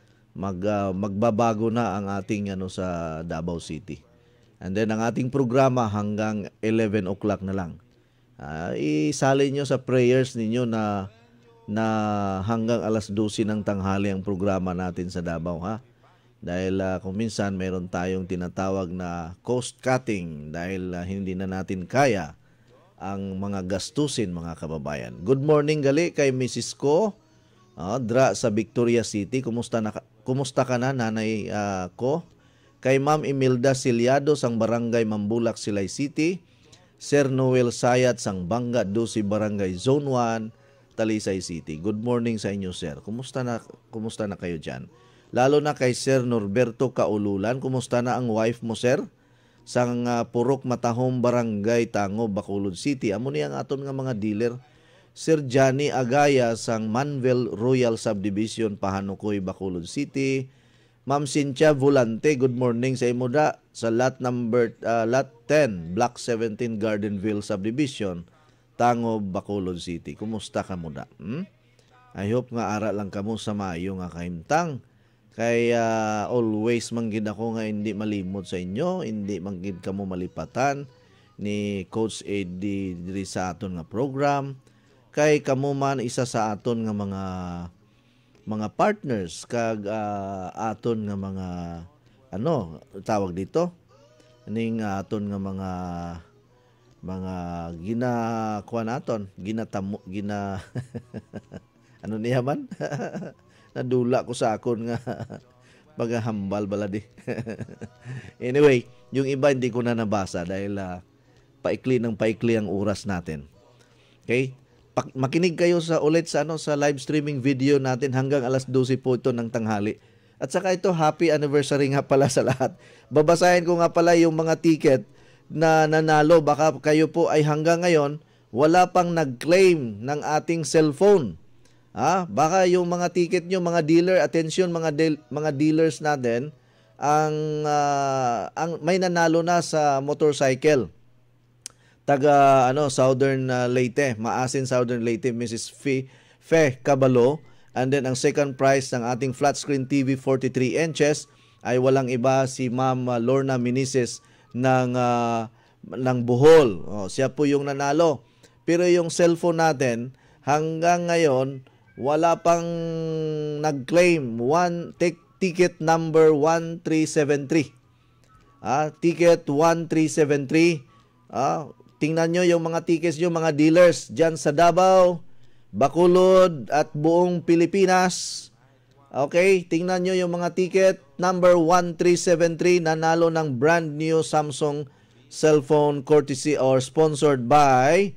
Magbabago na ang ating sa Davao City. And then ang ating programa hanggang 11 o'clock na lang. Isali nyo sa prayers ninyo na hanggang alas 12 ng tanghali ang programa natin sa Davao, ha? Dahil kung minsan mayroon tayong tinatawag na cost cutting dahil hindi na natin kaya ang mga gastusin, mga kababayan. Good morning gali kay Mrs. Ko, dra sa Victoria City. Kumusta ka na, nanay ko? Kay Ma'am Imelda Silyado sang Barangay Mambulak, Silay City. Sir Noel Sayat sang Banga 12 Barangay Zone 1, Talisay City. Good morning sa inyo, sir. Kumusta na kayo dyan? Lalo na kay Sir Norberto Kaululan. Kumusta na ang wife mo, sir? Sang Purok Matahom Barangay Tango, Bacolod City. Amo niya ang aton nga mga dealer. Sir Johnny Agaya sang Manvel Royal Subdivision, Pahanukoy, Bacolod City. Ma'am Cynthia Volante, good morning sa imo da sa lot 10, Block 17, Gardenville Subdivision, Tango, Bacolod City. Kumusta ka mo da? I hope nga ara lang kamo sa maayo nga kahimtang. Kaya always manggid ako nga hindi malimot sa inyo, hindi manggid kamo malipatan ni Coach Eddie diri sa aton nga program. Kay kamo man isa sa aton nga mga partners kag aton nga mga tawag dito ning aton nga mga ginakuha naton, ano niya man? Nadula ko sa akon nga paghahambal baladi. Anyway, yung iba hindi ko na nabasa dahil paikli ang oras natin. Okay? Makinig kayo ulit sa live streaming video natin hanggang alas 12 po ito ng tanghali. At saka ito, happy anniversary nga pala sa lahat. Babasahin ko nga pala yung mga ticket na nanalo. Baka kayo po ay hanggang ngayon wala pang nag-claim ng ating cellphone. Baka yung mga ticket nyo, mga dealer, attention mga dealers natin, ang may nanalo na sa motorcycle. Taga Southern Leyte, Maasin Southern Leyte, Mrs. Fe Cabalo. And then ang second prize ng ating flat screen TV 43 inches ay walang iba si Ma'am Lorna Minises ng Bohol. Siya po yung nanalo. Pero yung cellphone natin hanggang ngayon wala pang nag-claim. Ticket number 1373. Ticket 1373. Tingnan nyo yung mga tickets nyo, mga dealers dyan sa Davao, Bacolod at buong Pilipinas. Okay, tingnan nyo yung mga ticket. Number 1373, nanalo ng brand new Samsung cellphone courtesy or sponsored by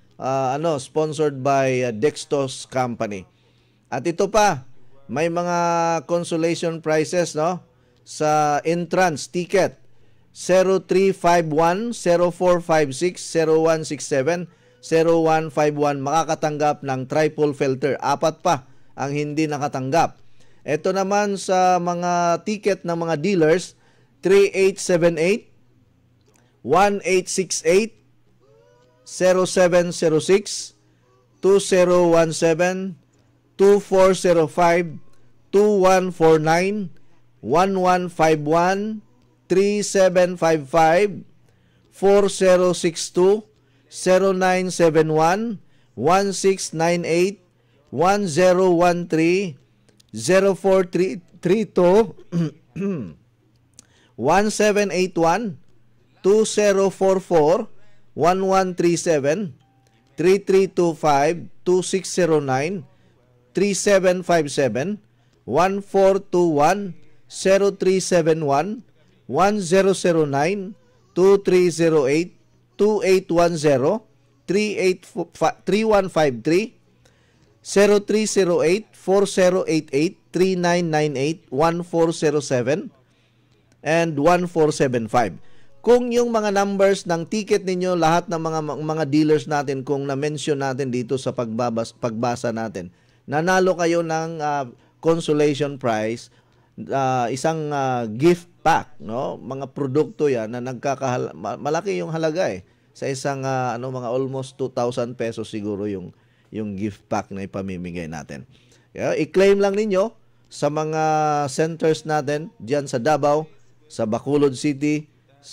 Dextos Company. At ito pa, may mga consolation prizes sa entrance ticket. 0351, 0456, 0167, 0151 makakatanggap ng triple filter. 4 pa ang hindi nakatanggap. Ito naman sa mga ticket ng mga dealers, 3878, 1868, 0706, 2017, 2405, 2149, 1151, 3755, 4062, 0971, 1698, 1013, 0432, 1781, 2044, 1137, 3325, 2609, 3757, 1421, 0371, 1009, 2308, 2810, 3153, 0308, 4088, 3998, 1407, and 1475. kung yung mga numbers ng ticket ninyo, lahat ng mga dealers natin, kung na-mention natin dito sa pagbasa natin, nanalo kayo ng consolation prize, isang gift pack, no? Mga produkto yan na malaki yung halaga sa isang mga almost 2,000 pesos siguro yung gift pack na ipamimigay natin. Kaya i-claim lang ninyo sa mga centers natin diyan sa Davao, sa Bacolod City,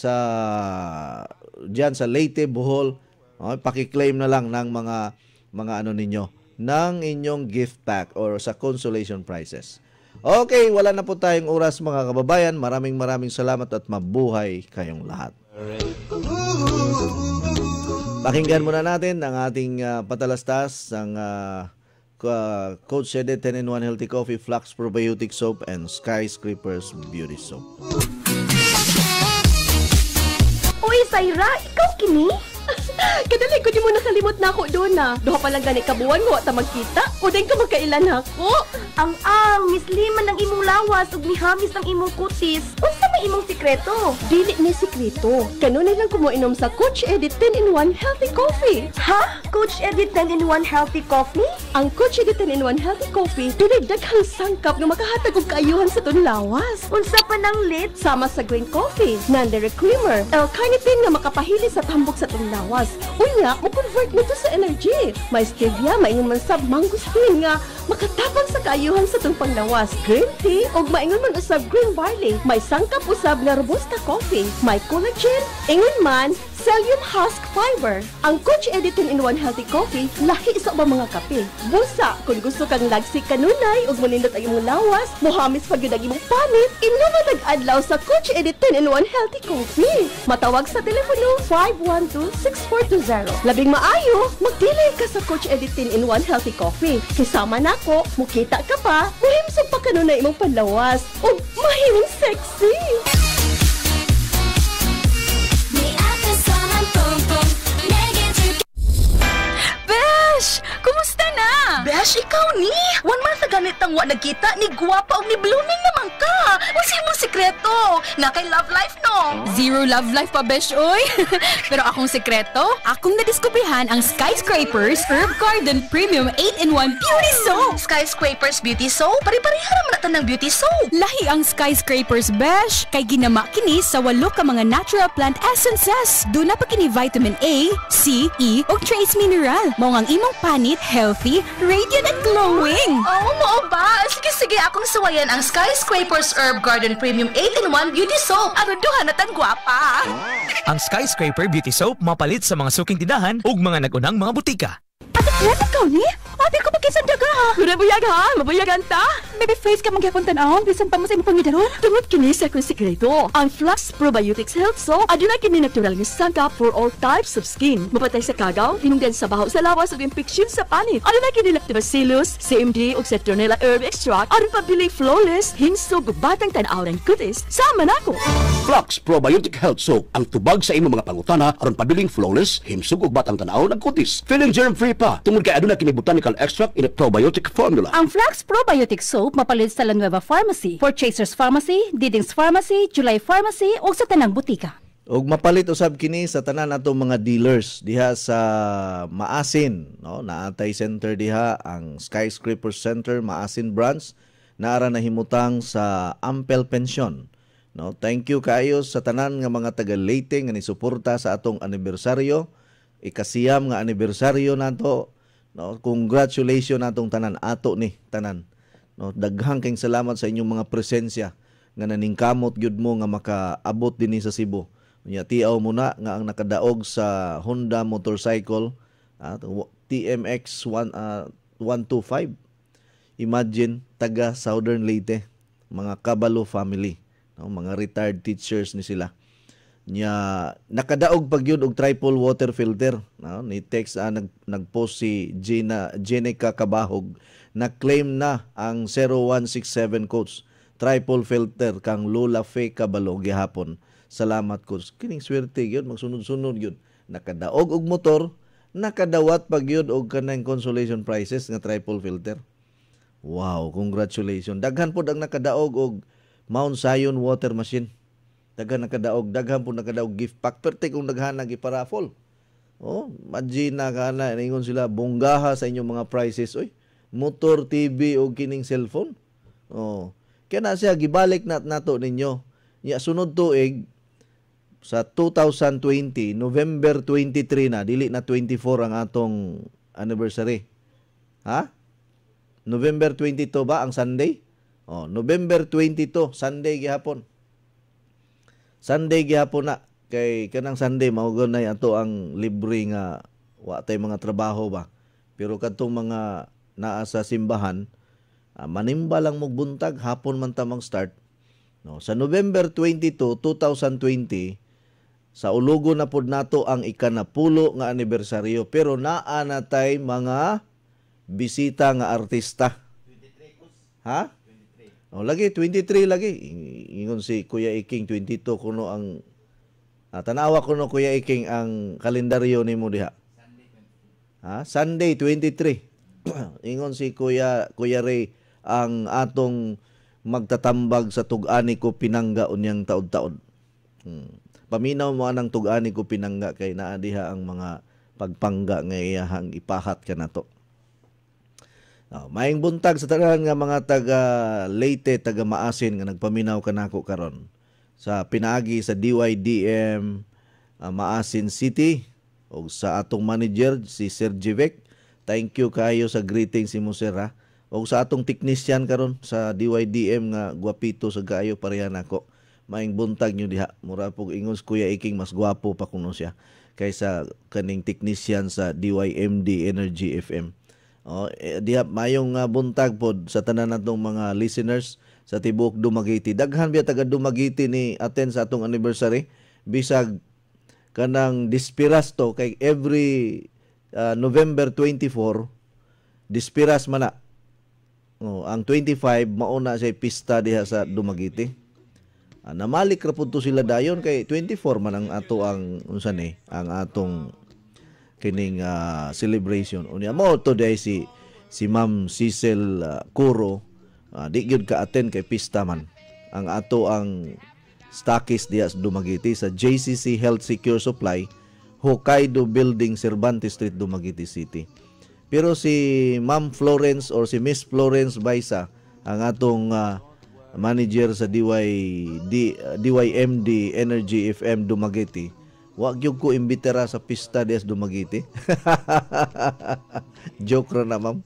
diyan sa Leyte, Bohol. Paki-claim na lang ng mga ninyo ng inyong gift pack or sa consolation prizes. Okay, wala na po tayong oras mga kababayan. Maraming salamat at mabuhay kayong lahat. Pakinggan muna natin ang ating patalastas ng Coach Eddie 10-in-1 Healthy Coffee, Flux Probiotic Soap, and Skyscrapers Beauty Soap. Uy, Syra, ikaw kini? Kadali ko di mo nakalimot na ako doon na. Duha pa lang gani kabuwan mo at magkita. O din ka magkailan ako. Ang misliman ng imong lawas ug mihamis ng imong kutis. Unsa may imong sikreto? Dili ni sikreto. Kanunay lang ko mo inom sa Coach Eddie 10-in-1 Healthy Coffee. Ha? Coach Eddie 10-in-1 Healthy Coffee? Ang Coach Eddie 10-in-1 Healthy Coffee dili daghang sangkap nga makahatag og kaayuhan sa tun lawas. Unsa pa nang lit sama sa green coffee, non-dairy creamer, L-carnitine nga makapahili sa tambok sa tun lawas. Unya, mo-convert mo to sa energy. May stevia, maingon man sab mangosteen nga makatapang sa kaayuhan sa tong panglawas. Green tea, og maingon man usab green barley. May sangkap usab nga robusta coffee. May collagen, ingon man psyllium husk fiber. Ang Coach Eddie 10-in-1 Healthy Coffee, lahi sa ubang mga kape. Busa, kung gusto kang lagsik kanunay ug manindot ang imong lawas, mohamis pag yun ang imong panit, inuman nag-adlaw sa Coach Eddie 10-in-1 Healthy Coffee. Matawag sa telepono 512-6420. Labing maayo, magdilay ka sa Coach Eddie 10-in-1 Healthy Coffee. Kisama nako, mukita ka pa, muhimsog pa kanunay imong panlawas, ug mahimong sexy. Besh! Kumusta na? Besh, ikaw ni? 1 month na ganit ang wa nagkita, ni guwapa o ni blooming naman ka. Unsa imong sikreto? Na kay love life, no? Zero love life pa, Besh, oy. Pero akong sikreto, akong nadiskubrihan ang Skyscrapers Herb Garden Premium 8-in-1 Beauty Soap. Skyscrapers Beauty Soap? Pari-pariha naman natin ng beauty soap. Lahi ang Skyscrapers, Besh. Kay ginama kini sa 8 ka mga natural plant essences. Doon na pa kini vitamin A, C, E, o trace mineral. Mao ang imong panit healthy, radiant, and glowing. Oo, mo ba? Sige, akong suwayan ang Skyscrapers Herb Garden Premium 8-in-1 Beauty Soap. Ano duha na tan gwapa? Ang Skyscraper Beauty Soap mapalit sa mga suking tindahan ug mga nagunang mga butika. Yan ikaw ni? Ate ko magkisang daga ha. Mabuyag ha, mabuyagan ta. Baby face ka magyapon tanaw, bisan pa mo sa imong pangidaron. Tungod kini sa akong sikreto. Ang Flux Probiotics Health Soap, aduna kini natural nga sangkap for all types of skin. Mapatay sa kagaw, hinungdan sa baho sa lawas ug infeksyon sa panit. Aduna kini lactobacillus, CMD ug citronella herb extract aron pabiling flawless, hinsog ug batang tan-aw ng kutis. Sama nako. Flux Probiotic Health Soap, ang tubag sa imong mga pangutana aron pabiling flawless, himsog ug batang tan-aw ng kutis. Feeling germ-free pa, tungod kay aduna kini botanical extract in a probiotic formula. Ang Flux Probiotic Soap mapalit sa La Nueva Pharmacy, for Chasers Pharmacy, Diding's Pharmacy, July Pharmacy ug sa tanang butika. Og mapalit usab kini sa tanan atong mga dealers diha sa Maasin, no? Naatay center diha ang Skyscraper Center Maasin branch, naara na himutang sa Ampel Pension. No, thank you kayo sa tanan nga mga taga Leyte nga nisuporta sa atong anibersaryo, ikasiyam nga anibersaryo nato. No, congratulations natong tanan ato ni tanan. No, daghang kayong salamat sa inyong mga presensya nga naningkamot gyud mo nga makaabot dinhi sa Cebu. Nya tiaw mo na nga ang nakadaog sa Honda motorcycle TMX 125. Imagine taga Southern Leyte, mga Kabalo family, no, mga retired teachers ni sila. Nya nakadaog pag yun og triple water filter, no? Ni text nagpost si Jenica Kabahog na claim na ang 0167 coach triple filter kang Lola Fe Kabalo gihapon. Salamat coach, kining swerte gyud, magsunod-sunod gyud, nakadaog og motor, nakadawat pag yun og kanang consolation prizes nga triple filter. Wow, congratulations, daghan pod ang nakadaog og Mount Zion water machine. Daghan po nakadaog gift pack perte kung daghan na giparaffle. Oh, imagine na kana ingon sila bonggaha sa inyong mga prices oy. Motor, TV o kining cellphone. Oh. Kaya na siya gibalik nato ninyo. Ya sunod tuig sa 2020, November 23 na, dili na 24 ang atong anniversary. Ha? November 22 ba ang Sunday? Oh, November 22, Sunday gihapon. Sunday gihapon na. Kay kanang Sunday maugon na ato ang libre nga wa tay mga trabaho ba. Pero kadtong mga naa sa simbahan, manimba lang magbuntag, hapon man tamang start. No, sa November 22, 2020, sa ulugo na pod nato ang ikanapulo nga anibersaryo, pero naa na tay mga bisita nga artista. Ha? O lagi 23 lagi. Ingon si Kuya Iking 22 kuno ang tanawa kuno Kuya Iking ang kalendaryo nimo diha. Ha? Sunday 23. Ingon si Kuya Ray ang atong magtatambag sa tug-ani ko pinangga unyang taud-taud. Paminaw mo anang tug-ani ko pinangga kay naa diha ang mga pagpangga nga iyahang ipahat kanato. Maayong buntag sa tanan nga mga taga Leyte, taga Maasin nga nagpaminaw kanako karon sa pinaagi sa DYDM Maasin City o sa atong manager si Sir Jivek. Thank you kayo sa greeting si Sir ha. O sa atong technician karon sa DYDM nga gwapito sa kayo pareha nako. Maayong buntag nyo diha. Mura po ingon Kuya Iking mas gwapo pa kuno siya kaysa kaning technician sa DYMD Energy FM. Diha mayong buntag pod sa tanan natong mga listeners sa tibuok Dumaguete. Daghan biya taga Dumaguete ni attend sa atong anniversary. Bisag kanang dispiras to kay every November 24 dispiras man na. Ang 25 mauna siya pista diha sa Dumaguete. Namalik ra pud to sila dayon kay 24 man ang ato ang unsan ang atong kining celebration. Unya mo to day si Ma'am Cecil Curo di gyud ka attend kay pista man. Ang ato ang stockist diha sa Dumaguete sa JCC Health Secure Supply, Hokkaido Building, Cervantes Street, Dumaguete City. Pero si Ma'am Florence or si Miss Florence Baisa, ang atong manager sa DYMD Energy FM Dumaguete, wag gyud ko imbitera sa pista dias Dumaguete. Joke ra na, ma'am.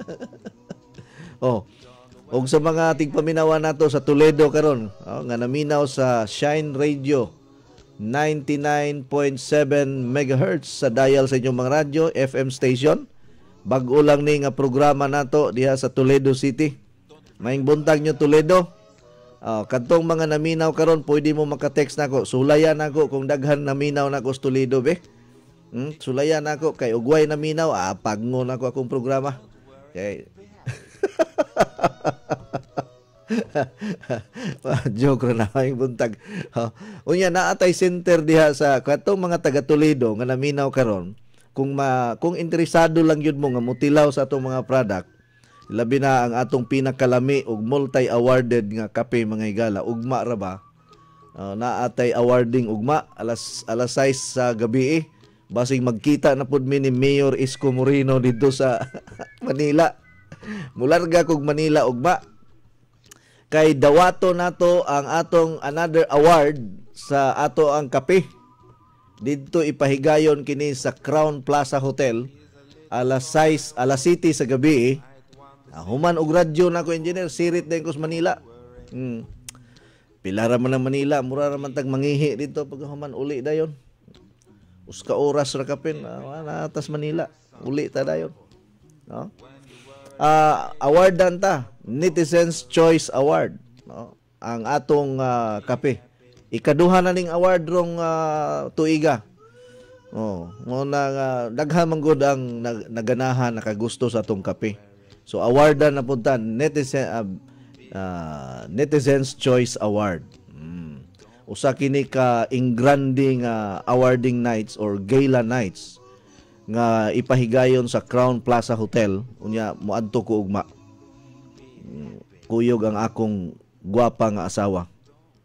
Og sa mga tigpaminawa nato sa Toledo karon, nga naminaw sa Shine Radio 99.7 MHz sa dial sa inyong mga radyo, FM station. Bag-o lang ni nga programa nato diha sa Toledo City. Maayong buntag nyo Toledo. Kadtong mga naminaw karon pwede mo maka-text nako. Sulayan nako kung daghan naminaw nako sa Toledo be. Sulayan nako kay ugway naminaw pagngo nako akong programa. Kay joke ra na yung buntag. Unya naatay center diha sa kadtong mga taga Toledo nga naminaw karon. Kung interesado lang yun mo nga mutilaw sa atong mga product, labi na ang atong pinakalami ug multi-awarded nga kape mga higala, ugma ra ba? Naatay awarding ugma alas 6 sa gabi basig magkita na pud mi ni Mayor Isko Moreno dito sa Manila. Mularga kog Manila ugma. Kay dawato nato ang atong another award sa ato ang kape. Dito ipahigayon kini sa Crown Plaza Hotel alas 7 sa gabi. Human og radyo na ko engineer sirit din ko sa Manila. Pilara man ng Manila, mura ra man tag mangihi dito pag human uli dayon. Uska oras ra kapin na atas Manila. Uli ta dayon. No? Awardan ta, Netizens Choice Award, no? Ang atong kape. Ikaduha na ning award rong tuiga. Mo na daghan man gud ang naganahan nakagusto sa atong kape. So awardan na punta Netizens Choice Award. Usa kini ka ingranding awarding nights or gala nights nga ipahigayon sa Crown Plaza Hotel. Unya moadto ko ugma. Kuyog ang akong gwapa nga asawa.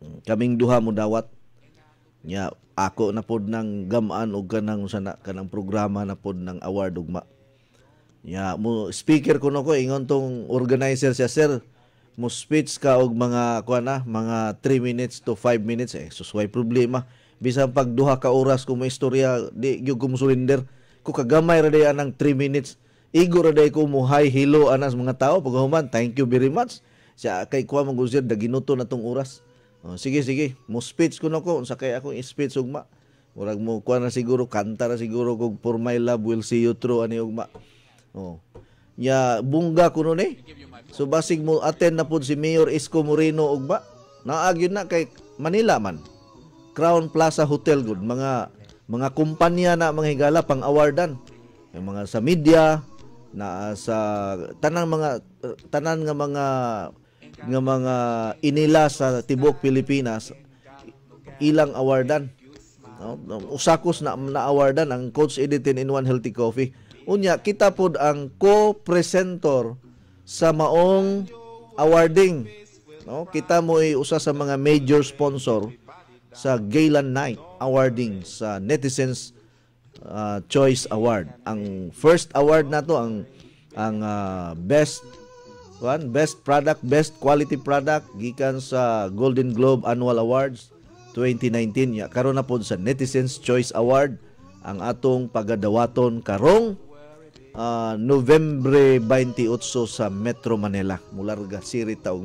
Kaming duha mo dawat. Nya ako na pod ng gamaan og kanang sana kanang programa na pod ng award ugma. Nya mo speaker kuno ko ingon tong organizer siya, sir. Mo speech ka og mga mga 3 minutes to 5 minutes susway problema. Bisan pag duha ka oras ko mo istorya di gyud ko mo surrender. Ko kagamay ra day anang 3 minutes. Igo ra day ko mo hi hello anas mga tao paghuman. Thank you very much. Siya kay kuha mo gusir daginuto na tong oras. Sige, mo speech ko na ko. Unsa kay akong speech ugma. Murag mo kuha na siguro, kanta na siguro kog For My Love Will See You Through ani ugma. Nya bungga ko nun So basig mo attend na pod si Mayor Isko Moreno ugma. Naagyon na kay Manila man. Crown Plaza Hotel good. Mga kumpanya na mga higala pang awardan. Yung mga sa media, na sa tanan nga mga inila sa tibok Pilipinas ilang awardan. Usakos na awardan ang Coach Editin in One Healthy Coffee. Unya kita pod ang co-presenter sa maong awarding. Kita mo usa sa mga major sponsor sa Gala Night awarding sa Netizens Choice Award. Ang first award na to ang best product, best quality product gikan sa Golden Globe Annual Awards 2019 ya. Karon na pod sa Netizens Choice Award ang atong pagadawaton karong Nobyembre 28 sa Metro Manila. Mularga Siri taog.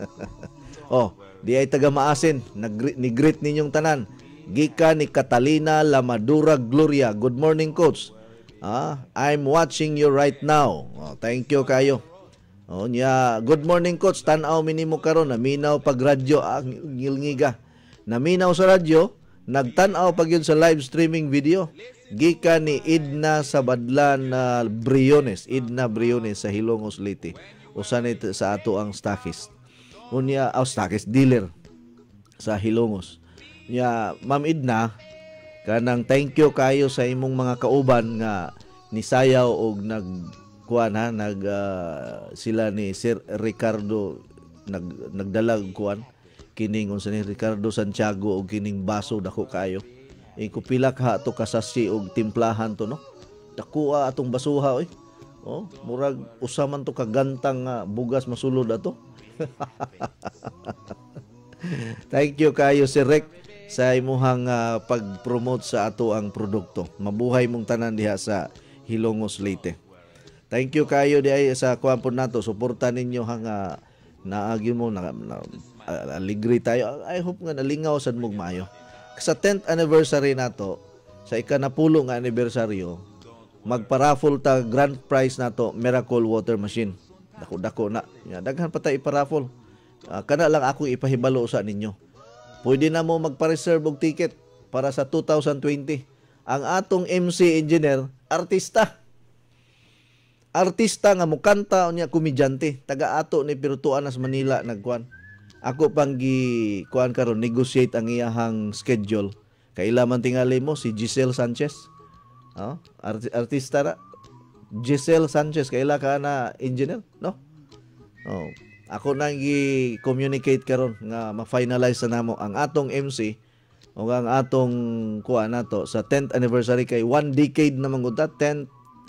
Di ay taga Maasin, ni-greet ninyong tanan. Gikan ni Catalina Lamadura Gloria. Good morning, coach. I'm watching you right now. Thank you kayo. Good morning, coach. Tan-aw minimo karon naminaw pag radyo ngilngiga. Naminaw sa radyo, nagtan-aw pag yun sa live streaming video. Gikan ni Idna Sabadlan Briones. Idna Briones sa Hilongos Leyte. Usan ito sa ato ang stockist. Stockist dealer sa Hilongos. Ma'am Idna, kanang thank you kayo sa imong mga kauban nga nisayaw og sila ni Sir Ricardo nagdalag kining unsa ni Ricardo Santiago og kining baso dako kayo. Kupila ka to kasasi og timplahan to no. Dako atong basuha oy. Murag usaman to kagantang bugas masulod ato. Thank you kayo Sir Rick sa imuhang pag-promote sa ato ang produkto. Mabuhay mong tanan diha sa Hilongos Leyte. Thank you kayo diay sa kuwampon nato. Suporta ninyo hang naagi mo aligri tayo. I hope nga nalingaw sad mo maayo. Sa 10th anniversary nato, sa ika-10 nga anibersaryo, magpa-raffle ta grand prize nato Miracle Water Machine. Dako na. Daghan pa ta ipa-raffle. Kana lang ako ipahibalo sa ninyo. Pwede na mo magpa-reserve og ticket para sa 2020. Ang atong MC engineer, artista nga mukanta unya komedyante, taga ato ni Pirtuan nas Manila nagkuan. Ako pang kuan karon negotiate ang iyahang schedule. Kaila man tingali mo si Giselle Sanchez. Artista ra. Giselle Sanchez kaila ka na engineer, no? Ako nang i-communicate karon nga ma-finalize na namo ang atong MC o ang atong kuan nato sa 10th anniversary kay 1 decade na mangunta 10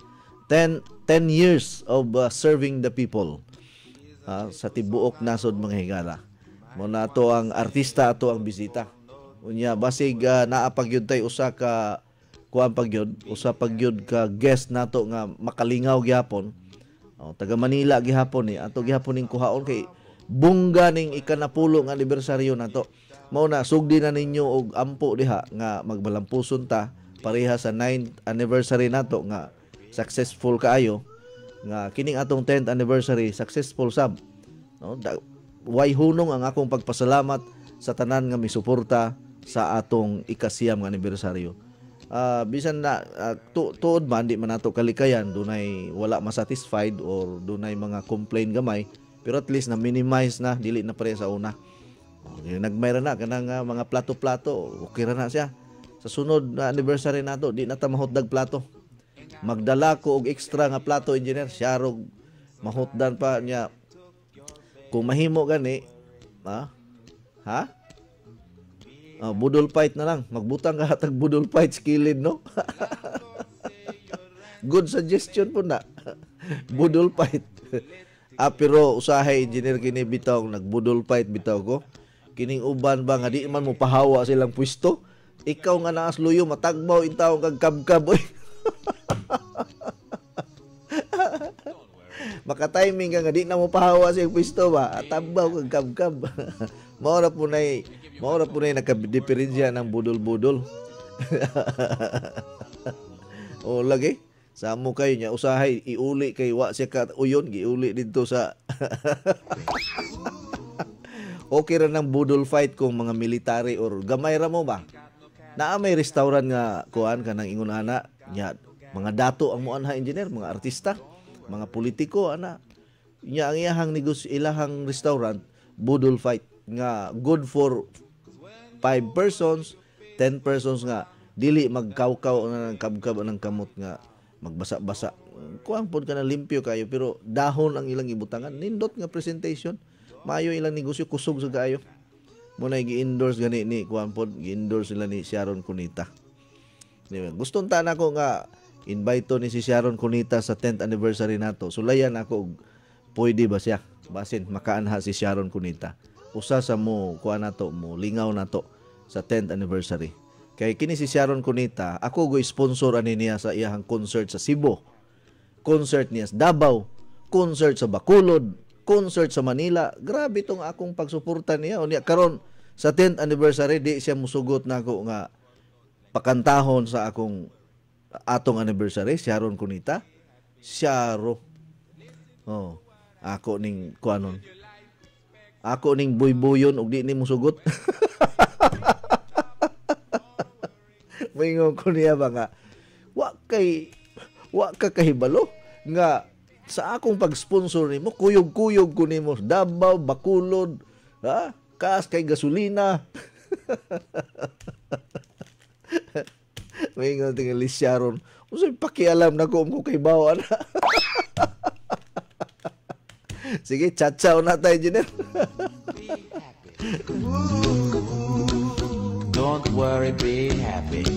years of serving the people sa tibuok nasod mga higala. Mo na to ang artista ato ang bisita. Unya basig naa pagyud tay usa ka kuan pagyud ka guest nato nga makalingaw gyapon. Taga Manila gihapon ni ato gihapon ning kuhaon kay bungga ning ika-10 nga anibersaryo nato. Mao na sugdi na ninyo og ampo diha nga magbalampuson ta pareha sa 9th anniversary nato nga successful kaayo nga kining atong 10th anniversary successful sab. Way hunong ang akong pagpasalamat sa tanan nga misuporta sa atong ika-9 nga anibersaryo. Bisan na tuod man di man nato kalikayan dunay wala masatisfied or dunay mga complaint gamay pero at least na minimize na dili na pare sa una. Nagmayra na kanang mga plato-plato okay ra na siya. Sa sunod na anniversary nato di na ta mahotdag plato. Magdala ko og extra nga plato engineer siya rog mahotdan pa niya kung mahimo gani ha Budol fight na lang. Magbutang ka hatag budol fight skilled, no? Good suggestion po na. Budol fight. Pero usahay engineer kini bitaw nagbudol fight bitaw ko. Kining uban ba nga di man mo pahawa silang pwesto? Ikaw nga naas luyo matagbaw intaw kag kabkab oy. Maka-timing ka nga di na mo pahawa sa pwesto ba? Tagbaw kag kabkab. Maura po na nagka-diferensya ng budol-budol. O lagi, samo kayo niya, usahay, iuli kay wa siya ka uyon, giuli dito sa... Okay ra ng budol fight kung mga military or gamay ra mo ba? Naa may restaurant nga kuan ka ng ingon ana, nya, mga dato ang muanha engineer, mga artista, mga politiko, ana. Nya ang ilahang restaurant, budol fight nga good for 5 persons, 10 persons nga dili magkawkaw na ng kabkab ng kamot nga magbasa-basa. Kuang pod ka na limpyo kayo pero dahon ang ilang ibutangan. Nindot nga presentation. Maayo ilang negosyo kusog sa kayo. Muna gi-endorse gani ni kuang pod, gi-endorse sila ni Sharon Cunita. Diba? Gustong ta nako nga invite ni si Sharon Cunita sa 10th anniversary nato. Sulayan ako pwede ba siya? Basin makaanha si Sharon Cunita. Usa sa mo kuan nato mo lingaw nato sa 10th anniversary. Kay kini si Sharon Cunita, ako go sponsor ani niya sa iyang concert sa Cebu. Concert niya sa Davao, concert sa Bacolod, concert sa Manila. Grabe tong akong pagsuporta niya. Unya karon sa 10th anniversary di siya musugot nako nga pakantahon sa atong anniversary, Sharon Cunita. Sharo. Oh, ako ning kuanon. Ako ning buy-buyon ug di ni musugot. Mingon ko niya ba nga wa ka kahibalo nga sa akong pag-sponsor nimo kuyog-kuyog ko nimo Davao, Bacolod, ha? Kas kay gasolina. Mingon tingali Sharon. Unsay pakialam na ko kay bawa na. Sige, chat-chow na tayo, Engineer. Don't worry, be happy.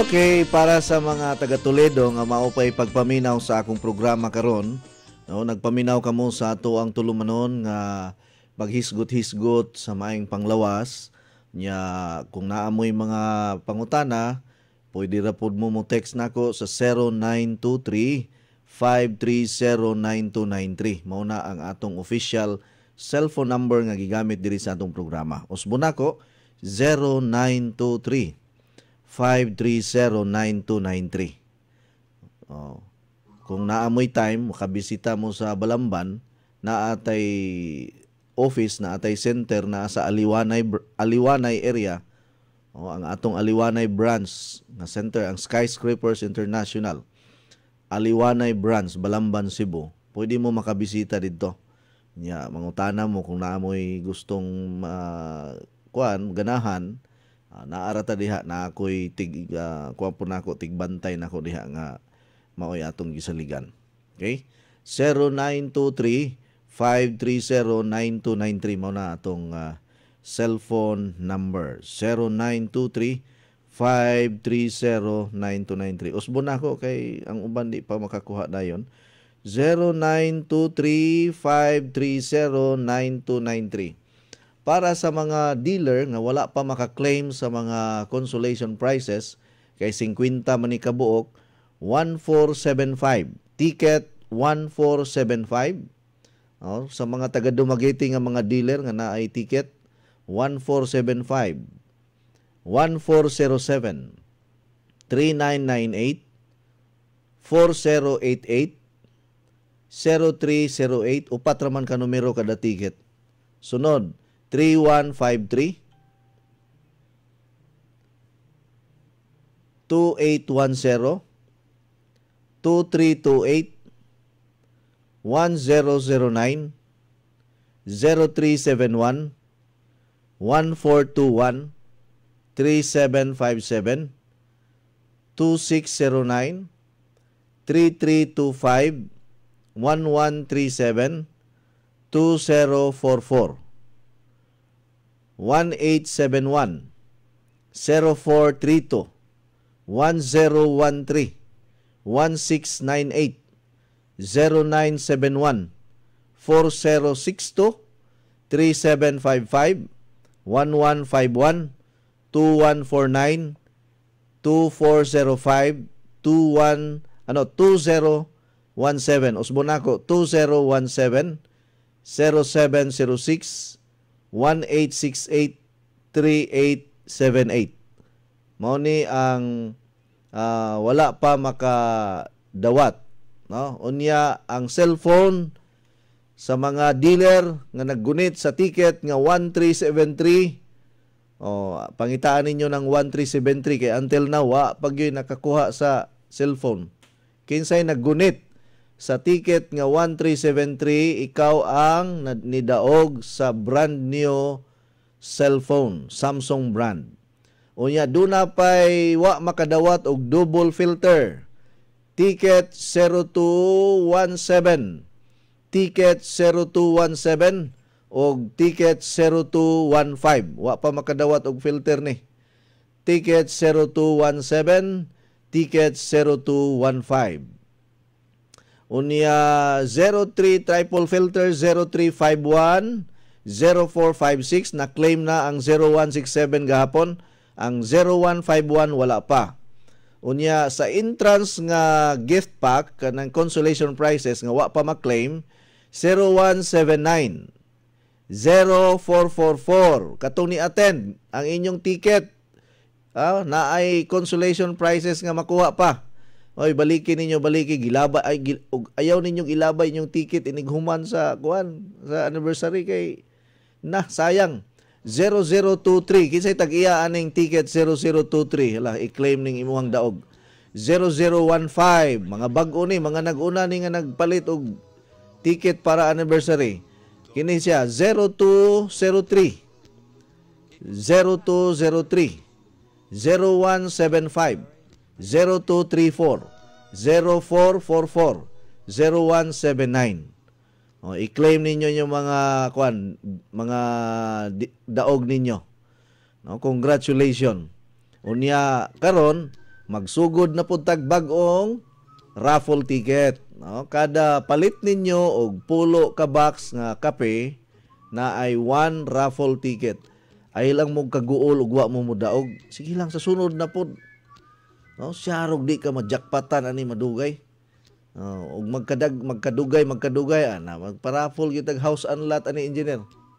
Okay, para sa mga taga Toledo nga maupay pagpaminaw sa akong programa karon, no, nagpaminaw kamo sa ato ang tulumanon nga maghisgot-hisgot sa maayong panglawas nya. Kung naamoy mga pangutana, pwede ra pod mo text nako sa 0923-530-9293. Mao na ang atong official cellphone number nga gigamit diri sa atong programa. Usbo nako 0923-530-9293. Kung naamoy time, makabisita mo sa Balamban, na atay office, na atay center na sa Aliwanay area. Ang atong Aliwanay branch na center, ang Skyscrapers International. Aliwanay branch, Balamban, Cebu. Pwede mo makabisita dito. Mangutana mo kung naamoy gustong ganahan, naarata diha na ako'y kuha po na ako, tigbantay na ako diha nga maoy atong gisaligan. Okay? 0923-530-9293 mo na atong cellphone number. 0923-530-9293. Usbo na ako kay ang uban di pa makakuha dayon. 0923-530-9293. Para sa mga dealer nga wala pa makaklaim sa mga consolation prizes, kay 50 man ni kabuok, 1475. Ticket 1475. Sa mga taga Dumaguete nga mga dealer nga naay ticket, 1475. 1407. 3998. 4088. 0308. Upat raman ka numero kada ticket. Sunod, 3153 2810 2328 1009 0371 1421 3757 2609 3325 1137 2044 1871 0432 1013 1698 0971 4062 3755 1151 2149 2405 2017 Usbonako 2017 0706 1868-3878. Mao ni ang wala pa makadawat, no? Unya ang cellphone sa mga dealer nga naggunit sa ticket nga 1373. Pangitaan ninyo ng 1373 kay until now pag yun nakakuha sa cellphone. Kinsay naggunit sa ticket nga 1373, ikaw ang nidaog sa brand new cellphone, Samsung brand. Unya duna pay makadawat og double filter. Ticket 0217. Ticket 0217 og ticket 0215. Pa makadawat og filter ni. Ticket 0217, ticket 0215. Unya 03 triple filter 0351 0456 na claim na ang 0167 gahapon, ang 0151 wala pa. Unya sa entrance nga gift pack kanang consolation prizes nga wa pa ma-claim 0179 0444 katong ni attend ang inyong ticket. Na ay consolation prizes nga makuha pa. Oy, balikin ninyo, gilabay ayaw ninyong ilabay inyong ticket inighuman sa sa anniversary kay sayang. 0023 kinsay tag-iya aning ticket 0023 i-claim ning imuhang daog. 0015 mga bag-o ni, mga nag-una ni nga nagpalit og ticket para anniversary. Kini siya 0203 0203 0175 0234 0444 0179. I-claim ninyo yung mga daog ninyo. Congratulations. Unya karon magsugod na pud tag bag-ong raffle ticket. No? Kada palit ninyo og pulo ka box nga kape na ay 1 raffle ticket. Ay lang mo kaguol ug wa mo mudaog. Sige lang sa sunod na pud. No, siyarog di ka majakpatan ani madugay. Ug magkadugay ana magpa-raffle gyud tag house and lot ani engineer.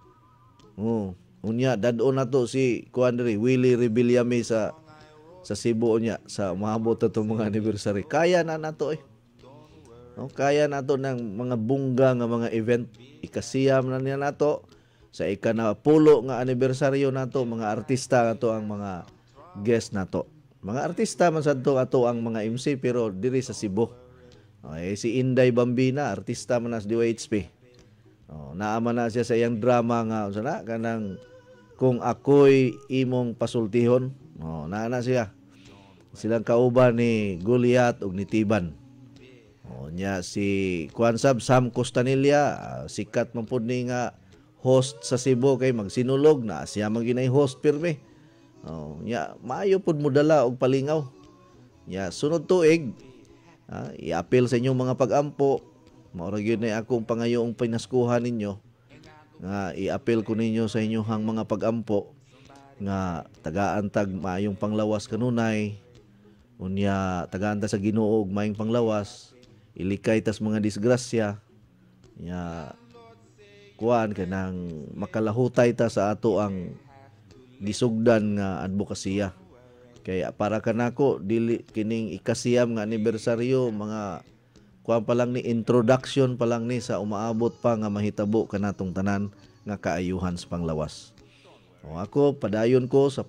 Unya dadon nato si kuan diri Willie Rebillame sa Cebu unya sa maabot atong mga anniversary. Kaya na nato No, kaya nato ng mga bungga nga mga event. Ikasiyam na niya nato sa ikanapulo nga anibersaryo nato, mga artista nato ang mga guest nato. Mga artista man sadto ato ang mga MC pero diri sa Cebu. Si Inday Bambina, artista man sa DOHP. Naama na siya sa iyang drama nga unsa na kanang Kung Ako'y Imong Pasultihon. Naana siya. Silang kauban ni Goliath ug ni Tiban. Nya si Kuansab Sam Costanilla, sikat man pud ni nga host sa Cebu kay magsinulog na siya man ginay host pirme. Nya maayo pud mo dala og palingaw. Nya sunod tuig i-appeal sa inyong mga pag-ampo. Mao ra gyud na akong pangayong pinaskuhan ninyo nga i-appeal ko ninyo sa inyong mga pag-ampo nga tagaan tag maayong panglawas kanunay. Unya tagaan ta sa Ginoo og maayong panglawas. Ilikay tas mga disgrasya. Nya kuan kanang makalahutay ta sa ato ang gisugdan nga advokasya. Kaya para kanako dili kining ikasiyam nga anibersaryo mga kuan pa lang ni introduction pa lang ni sa umaabot pa nga mahitabo kanatong tanan nga kaayuhan sa panglawas. Ako padayon ko sa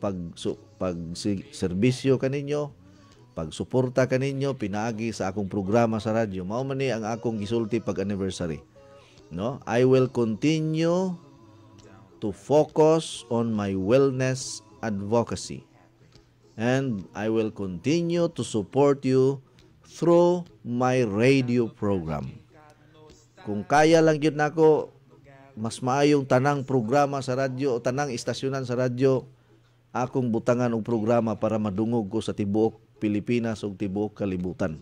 serbisyo kaninyo, pagsuporta kaninyo pinaagi sa akong programa sa radyo. Mao man ni ang akong gisulti pag anniversary. No, I will continue to focus on my wellness advocacy. And I will continue to support you through my radio program. Kung kaya lang yun nako, mas maayong tanang programa sa radyo o tanang istasyonan sa radyo, akong butangan og programa para madungog ko sa tibuok Pilipinas ug tibuok kalibutan.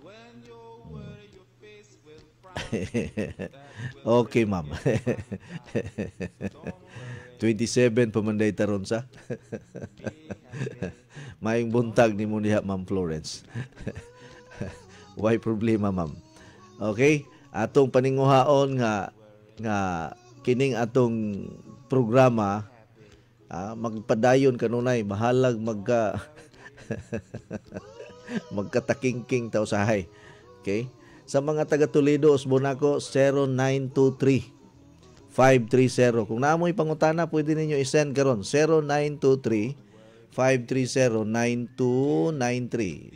Okay, ma'am. 27 pamanday taron sa. Maayong buntag ni mo diha, Ma'am Florence. Why problema, ma'am? Okay, atong paninguhaon nga kining atong programa magpadayon kanunay bahalag magkatakingking taw sahay. Okay? Sa mga taga Toledo, usbon ako 0923 530. Kung naamoy pangutana, pwede ninyo i-send karon 0923 530-9293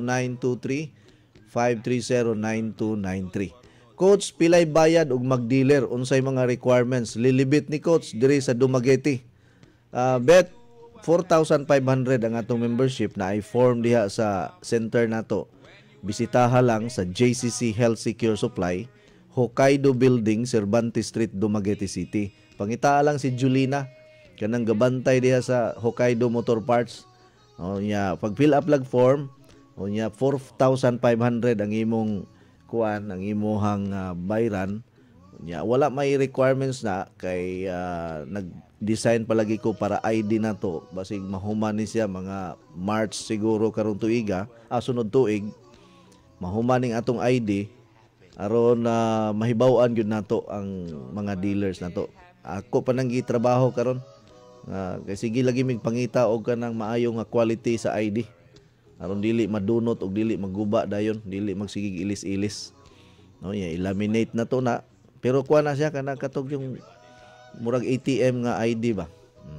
0923-530-9293. Coach, pilay bayad ug mag-dealer unsay mga requirements? Lilibit ni Coach diri sa Dumaguete. Bet 4,500 ang atong membership na i-form diha sa center nato. Bisitaha lang sa JCC Health Secure Supply, Hokkaido Building, Cervantes Street, Dumaguete City. Pangitaa lang si Julina kanang gabantay diha sa Hokkaido Motor Parts. Pag fill up lag form, 4,500 ang imong kuan, ang imuhang bayran. Wala may requirements na kay nag-design palagi ko para ID na to. Basig mahuman ni siya mga March siguro karong tuiga, sunod tuig. Mahuman ning atong ID aron mahibaw-an gyud nato ang mga dealers nato. Ako pa nang gitrabaho karon. Kay sige lagi mig pangita og kanang maayo nga quality sa ID. Aron dili madunot og dili magguba dayon, dili magsigig ilis-ilis. No, i-laminate na to na. Pero kuha na siya kanang katog yung murag ATM nga ID ba.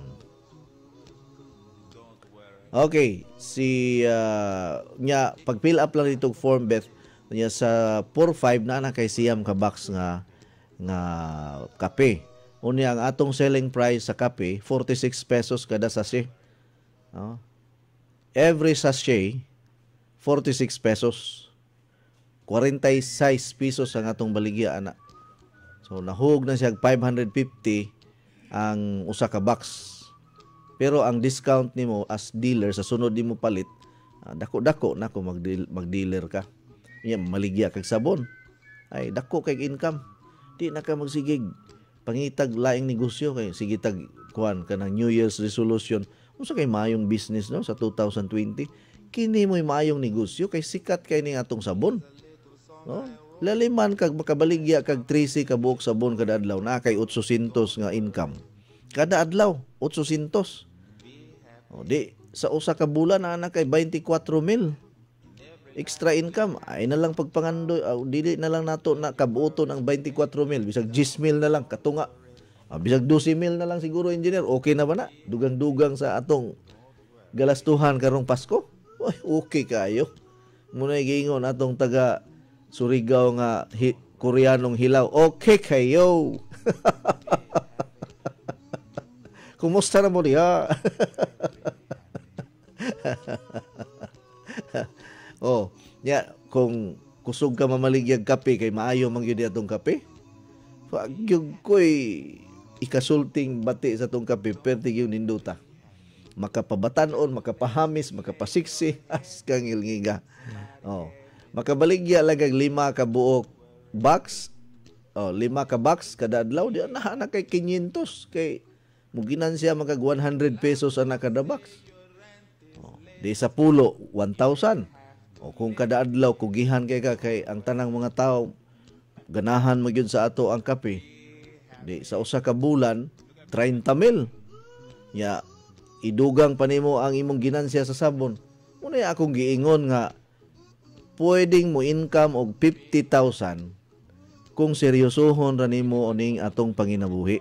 Okay, nya pag fill up lang ditong form Beth nya sa 45 na kay siyam ka box nga kape. Unya ang atong selling price sa kape 46 pesos kada sachet. Every sachet 46 pesos. 46 pesos ang atong baligya ana. So nahug na siya 550 ang usa ka box. Pero ang discount nimo as dealer sa sunod nimo palit Dako-dako na kung mag-dealer ka. Maligya kag sabon. Ay dako kay income. Di na ka magsigig pangitag laing negosyo kay sige tag kuan kanang New Year's resolution. Unsa kay maayong business no sa 2020? Kini mo'y maayong negosyo kay sikat kay ning atong sabon. No? Laliman kag makabaligya kag 13 ka buok sabon kada adlaw na kay 800 nga income. Kada adlaw 800. Di sa usa ka bulan na kay 24,000 extra income. Ay na lang pagpangandoy, dili na lang nato na kabuoton ang 24,000 bisag 10,000 na lang katunga. Bisag 12,000 na lang siguro, engineer. Okay na ba na? Dugang-dugang sa atong galastuhan karong Pasko. Oy, okay kayo. Muna giingon atong taga Surigao nga Koreanong hilaw. Okay kayo. Kumusta na mo diha? Kung kusog ka mamaligyag kape kay maayo man gyud atong kape. Wag gyud koy ikasulting bati sa tong kape perti gyud ninduta. Makapabatanon, makapahamis, makapasiksi, as kang ilngiga. Makabaligya lagag 5 ka buok box. 5 ka box kada adlaw di na kay 500 kay muginan siya magag 100 pesos ana kada box. Di sa pulo 1,000. Kung kada adlaw kugihan kay ka kay ang tanang mga tao ganahan mo gyud sa ato ang kape. Di sa usa ka bulan 30,000. Idugang pa nimo ang imong ginansya sa sabon. Muna akong giingon nga pwedeng mo income og 50,000 kung seryosohon ra nimo oning atong panginabuhi.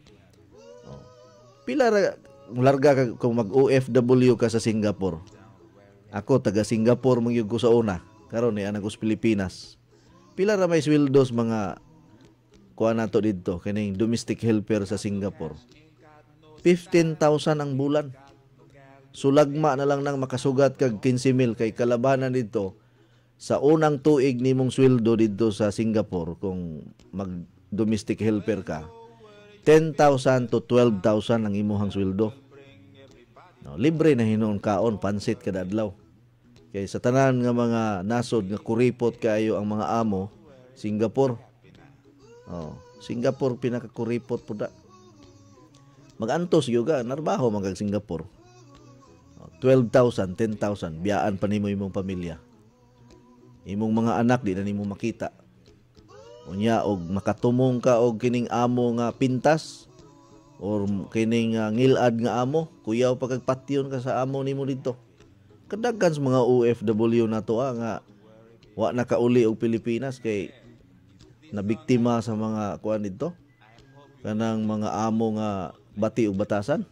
Pila larga ka kung mag-OFW ka sa Singapore. Ako taga Singapore mangyud ko sa una. Karon ni anak ko sa Pilipinas. Pila ra may sweldos mga kuha nato didto kining domestic helper sa Singapore. 15,000 ang bulan. Sulagma na lang nang makasugat kag 15,000 kay kalabanan dito sa unang tuig nimong sweldo dito sa Singapore kung mag domestic helper ka. 10,000 to 12,000 ang imuhang sweldo. Libre na hinuon kaon pansit kada adlaw. Kay sa tanan nga mga nasod nga kuripot kayo ang mga amo, Singapore. Singapore pinakakuripot pud. Magantos yuga narbaho magag Singapore. 12,000, 10,000 biyaan pa nimo imong pamilya. Imong mga anak di na nimo makita. Unya og makatumong ka og kining amo nga pintas or kining ngilad nga amo, kuyaw pagpatyon ka sa amo nimo dito. Kadaghan sa mga OFW nato nga wa na kauli og Pilipinas kay nabiktima sa mga kuan dito. Kanang mga amo nga bati og batasan.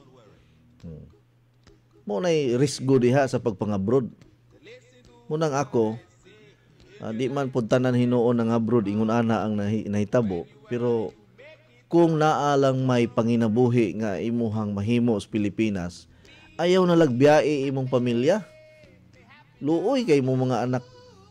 Mo nay risgo diha sa pagpangabroad. Munang ako di man pud tanan hinuon ang abroad ingon ana ang nahitabo, pero kung naa lang may panginabuhi nga imuhang mahimo sa Pilipinas, ayaw na lagbiyae imong pamilya. Luoy kay imong mga anak.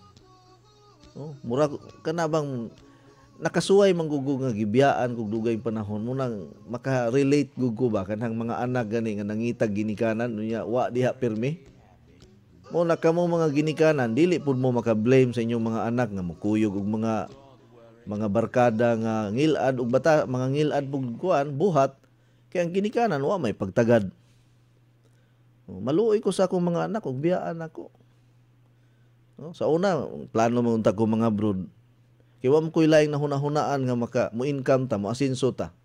Mura kana bang nakasuway manggugo nga gibiyaan kog dugay panahon mo nang maka-relate gugo ba kanang mga anak gani nga nangitag ginikanan unya wa diha pirmi mo na kamo mga ginikanan dili pud mo maka-blame sa inyong mga anak nga mukuyog og mga barkada nga ngilad og bata mga ngilad pug kuan buhat kay ang ginikanan wa may pagtagad. Maluoy ko sa akong mga anak og biyaan ako. Sa una plano mo unta ko mga abroad. Kaya mo ko'y laing nahuna-hunaan nga mo-income ta, mo-asinso ta.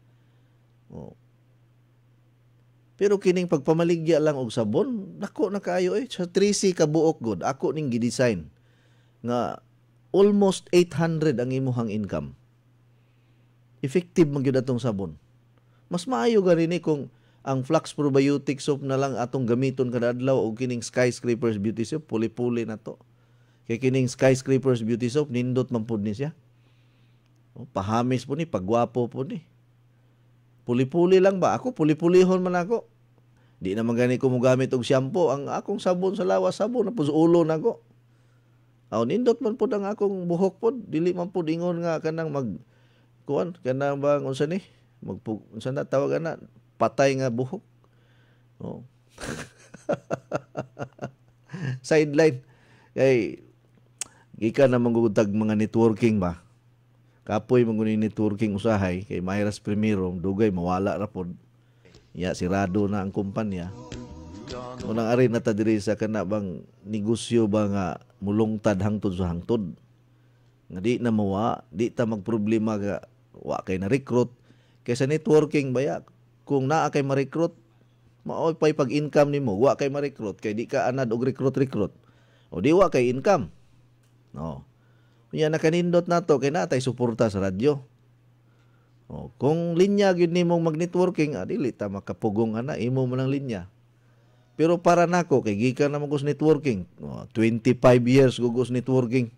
Pero kining pagpamaligya lang og sabon, nako na kaayo sa 13 ka buok god. Ako ning gi-design nga almost 800 ang imuhang income. Effective man gyud atong sabon. Mas maayo ganin kung ang Flux Probiotic Soap na lang atong gamiton kada adlaw og kining Skyscrapers Beauty Soap, puli-puli na to. Kay kining Skyscrapers Beauty Soap nindot man pud ni siya. Pahamis po ni, pagwapo po ni. Puli-puli lang ba? Ako, puli-pulihon man ako. Di naman gani ko mogamit og shampoo. Ang akong sabon sa lawas, sabon na po sa ulo na ko. Nindot man po ang akong buhok po. Dili man po ingon nga kanang kuan, kanang bang unsa ni? Unsa na tawag na? Patay nga buhok. sideline. Kay gikan na manggugutag mga networking ba. Kapoy mangguni networking usahay kay Myras Primero dugay mawala ra pod. Ya sirado na ang kumpanya. Unang ari na ta diri sa kana bang negosyo ba nga mulungtad hangtod sa hangtod. Nga di na mawa, di ta magproblema ga wa kay na recruit kaysa networking baya kung naa kay ma-recruit maoy pay pag-income nimo wa kay ma-recruit kay di ka anad og recruit o di wa kay income. No. Unya nakanindot nato kay natay suporta sa radyo. O, kung linya gyud nimong mag-networking, dili ta makapugong ana imo man ang linya. Pero para nako kay gikan na magos networking, 25 years gugos networking.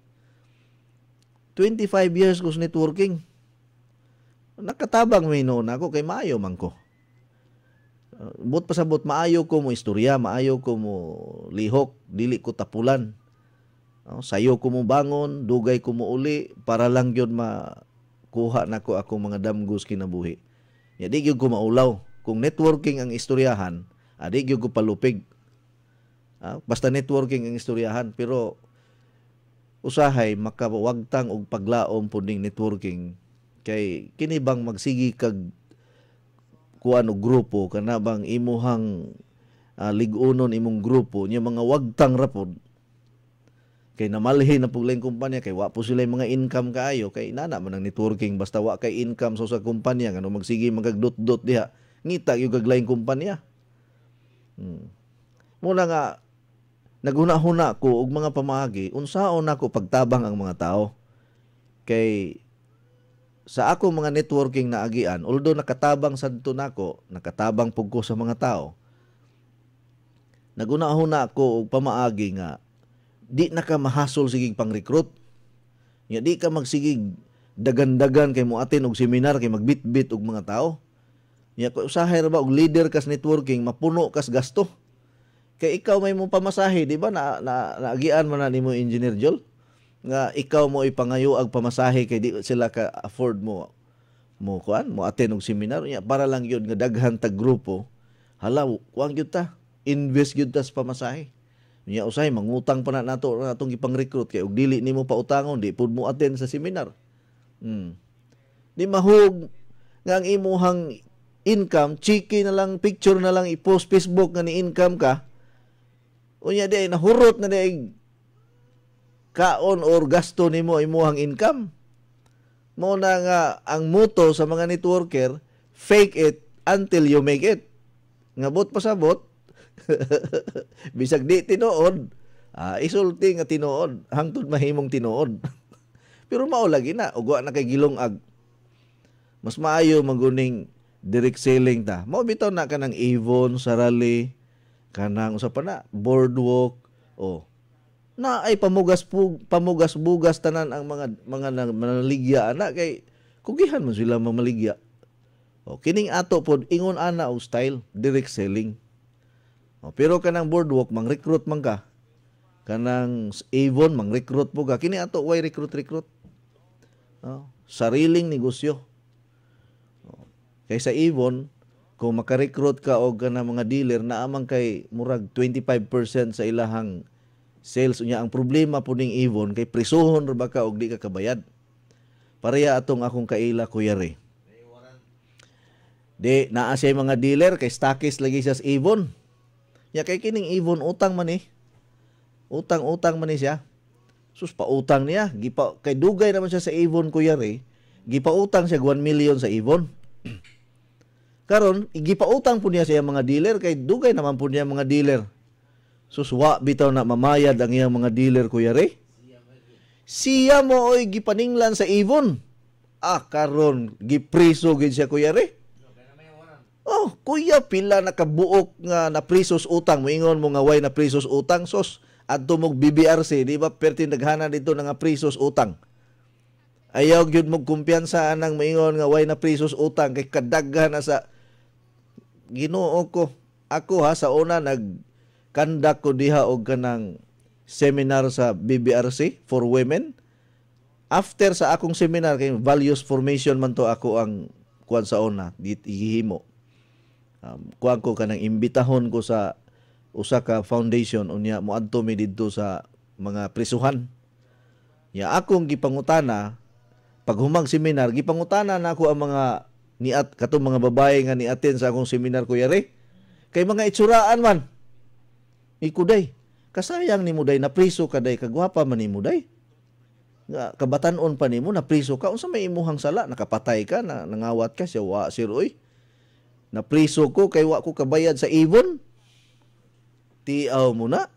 25 years gugos networking. Nakatabang may noon ako kay maayo man ko. But pasabot maayo ko mo istorya, maayo ko mo lihok, dili ko tapulan. Sayo ko mo bangon, dugay ko mo uli para lang gyud makuha nako akong mga damgos kinabuhi. Ya di gyud ko maulaw. Kung networking ang istoryahan, di gyud ko palupig. Basta networking ang istoryahan pero usahay makawagtang og paglaom puding networking kay kini bang magsigi kag kuan og grupo kana bang imuhang lig-unon imong grupo nya mga wagtang rapod kay namalhi na puglayng kumpanya kay wa po sila mga income kaayo kay nana man ang networking basta wa kay income sa kumpanya ngano magsigi magagdot-dot diha ngita yung gaglayng kumpanya. Muna nga naghuna-huna ko og mga pamaagi unsaon nako pagtabang ang mga tao kay sa ako mga networking na agian although nakatabang sadto nako nakatabang pug ko sa mga tao naghuna-huna ko og pamaagi nga di na ka mahasol sigig pang-recruit. Nya di ka magsigig dagan-dagan kay moaten og seminar kay magbitbit og mga tao. Nya ko usahay ra ba og leader kas networking mapuno kas gasto. Kay ikaw may mo pamasahe, di ba? Naagian man na nimo Engineer Joel nga ikaw mo ipangayo ag pamasahe kay di sila ka afford mo attend og seminar nya para lang yun nga daghan tag grupo. Hala, kuang gyud ta. Invest gyud ta sa pamasahe. Nya usay mangutang pa na nato atong ipang-recruit kay og dili nimo pautangon di pud mo attend sa seminar. Di mahug nga ang imuhang income chiki na lang picture na lang i-post Facebook nga ni income ka. Unya di nahurot na di kaon or gasto nimo imuhang income. Mao na nga ang motto sa mga networker, fake it until you make it. Ngabot pasabot bisag di tinuod, isulti nga tinuod, hangtod mahimong tinuod. Pero mao lagi na, ugwa na kay gilong-ag. Mas maayo maguning direct selling ta. Mao bitaw na kanang Avon, Sarali, kanang usa pa na Boardwalk, na ay pamugas-bugas tanan ang mga manaligya ana kay kugihan man sila mamaligya. Kining ato pod ingon ana og style direct selling. Pero kanang Boardwalk mang-recruit man ka. Kanang Avon mang-recruit po ka. Kini ato way recruit. Sariling negosyo. Kaysa Avon, kung maka-recruit ka og kanang mga dealer na amang kay murag 25% sa ilahang sales unya ang problema po ning Avon kay prisuhon ra ba ka og di ka kabayad. Pareha atong akong kaila Kuya Ray. Di naa siya mga dealer kay stockist lagi siya sa Avon. Ya kay kining Avon utang man ni. Utang man ni siya. Sus pautang niya, kay dugay naman siya sa Avon Kuya Ray. Gipautang siya 1 million sa Avon. Karon gipautang po niya sa mga dealer kay dugay naman po niya mga dealer. Sus wa bitaw na mamayad ang iyang mga dealer Kuya Ray. Siya mo oy gipaninglan sa Avon. Karon gipriso gid siya Kuya Ray. Kuya, pila nakabuok nga na prisos utang. Moingon mo nga way na prisos utang. Sos, adto mong BBRC, di ba? Perti naghana dito nga prisos utang. Ayaw gyud mong kumpiyansa anang moingon nga way na prisos utang. Kay kadaghan na sa Ginoo ko. Ako sa una nagkandak ko diha og kanang seminar sa BBRC for women. After sa akong seminar, kay values formation man to ako ang kuan sa una. Ihimo. Kuwan ko kanang imbitahon ko sa usa ka foundation unya moadto mi didto sa mga prisuhan. Ya akong gipangutana pag humag seminar, gipangutana na ako ang mga katong mga babae nga ni-attend sa akong seminar Kuya Ray. Kay mga itsuraan man. Ikuday, kasayang ni muday na priso kaday kagwapa man ni muday. Nga kabatan-on pa nimo na priso ka unsa may imuhang sala, nakapatay ka na nangawat ka siya wa sir oy. Na priso ko kay wa ko kabayad sa ibon. Tiaw mo na.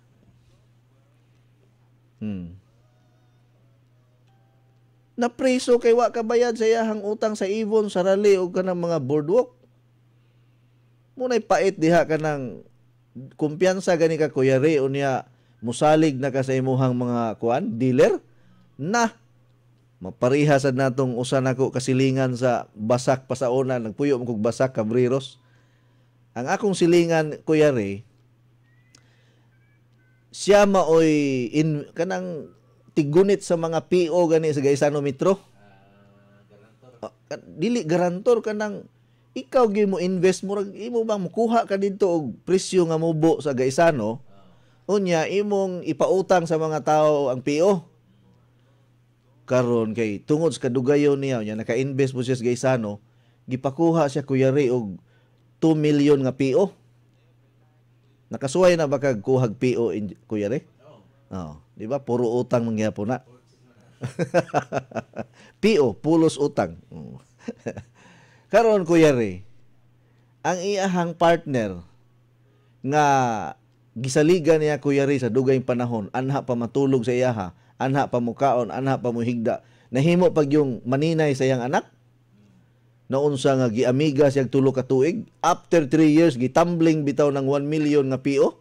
Na priso kay wa kabayad sa iyahang utang sa ibon, sa rally o kanang mga boardwalk. Muna'y pait diha ka ng kumpiyansa gani ka Kuya Ray unya musalig na ka sa imuhang mga dealer na mapariha sad natong usa nako kasilingan sa basak pasauna, nagpuyo mo kog basak Cabreros. Ang akong silingan Kuya Ray, siya maoy kanang tigunit sa mga PO gani sa Gaisano Metro. Dili garantor kanang ikaw gyud mo invest mo imo bang mukuha ka didto og presyo nga mubo sa Gaisano unya imong ipautang sa mga tao ang PO. Karon kay tungod sa kadugayon niya unya naka-invest mo siya sa Gaisano, gipakuha siya Kuya Ray og 2 million nga PO. Nakasuway na ba kag kuhag PO Kuya Ray? Oh, di ba? Puro utang mangyapon na. PO, pulos utang. Karon Kuya Ray, ang iyahang partner nga gisaligan niya Kuya Ray sa dugay panahon, anha pa matulog sa iyaha, anha pa mukaon, anha pa muhigda. Nahimo pag yung maninay sa iyang anak. Naunsa nga giamiga siya tulo ka tuig, after 3 years gitumbling bitaw ng 1 million nga PO.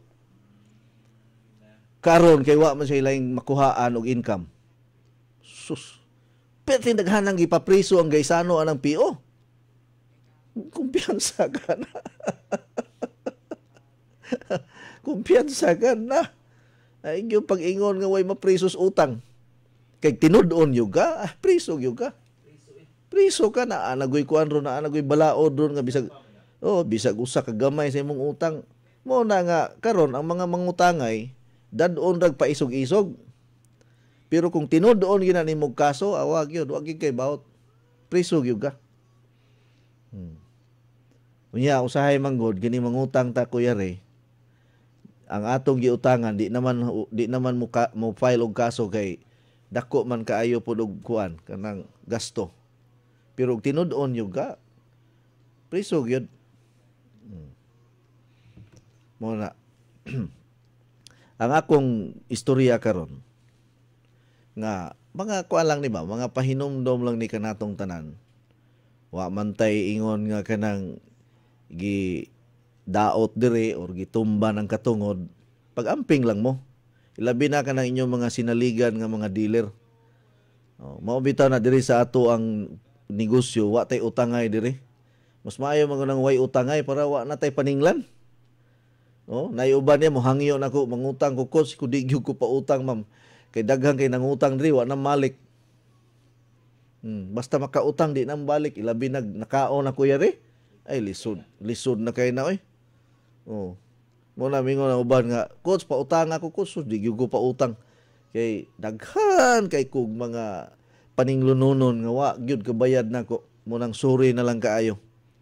Karon kay wa man siya laing makuhaan og income. Sus. Pero tinaghanang gipapriso ang Gaisano anang PO. Kumpiyansa ka na. Kumpiyansa ka na. Ay yung pag-ingon nga way maprisos utang. Kay tinud-on yuga, priso yuga. Priso ka na anagoy kuan ron na anagoy balaod ron nga bisag bisag usa ka gamay sa imong utang. Mo na nga karon ang mga mangutangay dadon rag paisog-isog. Pero kung tinud-on gyud nimo kaso, awag yun, wag kay baot. Priso gyud ka. Unya usahay manggod gini mangutang ta Kuya Ray. Ang atong giutangan di naman mo file og kaso kay dako man kaayo pud og kuan kanang gasto. Pero tinud-on yung ka, priso gyud. Mo na. Ang akong istorya karon nga mga kuan lang ni ba, mga pahinumdom lang ni kanatong tanan. Wa man tay ingon nga kanang gi daot dire or gitumba ng katungod, pag-amping lang mo. Ilabi na ka ng inyong mga sinaligan nga mga dealer. Mao bitaw na dire sa ato ang negosyo, wa tay utangay dire. Mas maayo man nang way utangay para wa na tay paninglan. Naiuban niya mo hangyo nako mangutang ko coach ko di gyud ko pa utang ma'am. Kay daghang kay nangutang diri wa na malik. Basta makautang di nang balik, ilabi nakaon na Kuya Ray. Ay lisod na kay na oy. Mo na mingon na uban nga, coach pautang ako coach, di gyud ko pa utang. Kay daghan kay kog mga paninglununon nga wa gyud kabayad nako. Mo nang sorry na lang kaayo.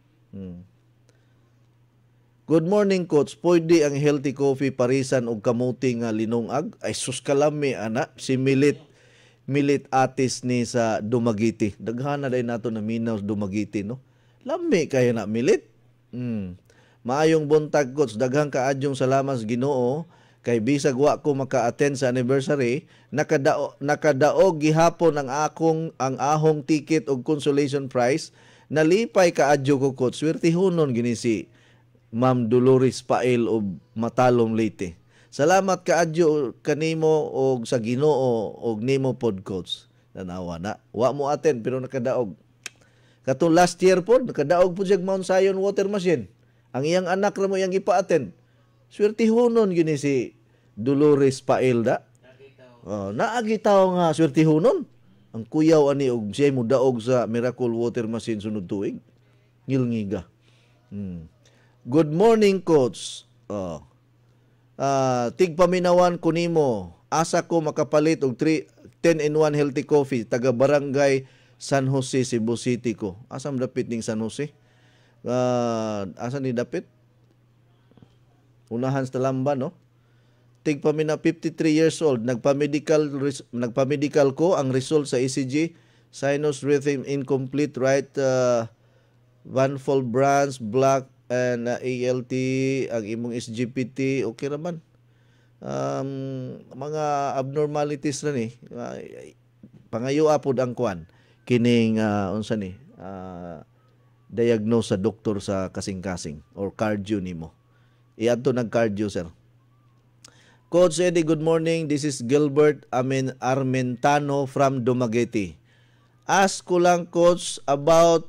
Good morning coach, pwede ang healthy coffee parisan og kamuti nga linungag? Ay sus kalami ana, si Milit Atis ni sa Dumaguete. Daghan na day nato na minaw Dumaguete no. Lami kayo na Milit. Maayong buntag coach, daghang kaadyong salamat sa Ginoo kay bisag wa ko maka-attend sa anniversary, nakadaog gihapon ang ahong ticket og consolation prize, nalipay kaadyo ko coach. Swertihonon gini si Ma'am Dolores Pael o Matalom Leyte. Salamat kaadyo kanimo og sa Ginoo og nimo pod coach. Tanawa na. Wa mo attend pero nakadaog. Katong last year pod nakadaog po jag Mount Zion water machine. Ang iyang anak ra mo yang ipa-attend. Swertihonon gini si Dolores Pael da. Naagitaw nga swertihonon. Ang kuyaw ani og siya mo daog sa Miracle Water Machine sunod tuig. Ngilngiga. Good morning, coach. tigpaminawan ko nimo. Asa ko makapalit og 10-in-1 healthy coffee taga Barangay San Jose, Cebu City ko. Asam dapit ning San Jose? Asa ni dapit? Unahan sa Talamba, no? Tigpamina 53 years old, nagpa-medical ko ang result sa ECG, sinus rhythm incomplete, right Vanfold branch, black and ALT, ang imong SGPT, okay raman. Mga abnormalities na ni, pangayo apod ang kuan kining unsa ni diagnose sa doktor sa kasing-kasing or cardio nimo. Iadto nag-cardio, sir. Coach Eddie, good morning. This is Gilbert Armentano from Dumaguete. Ask ko lang, Coach, about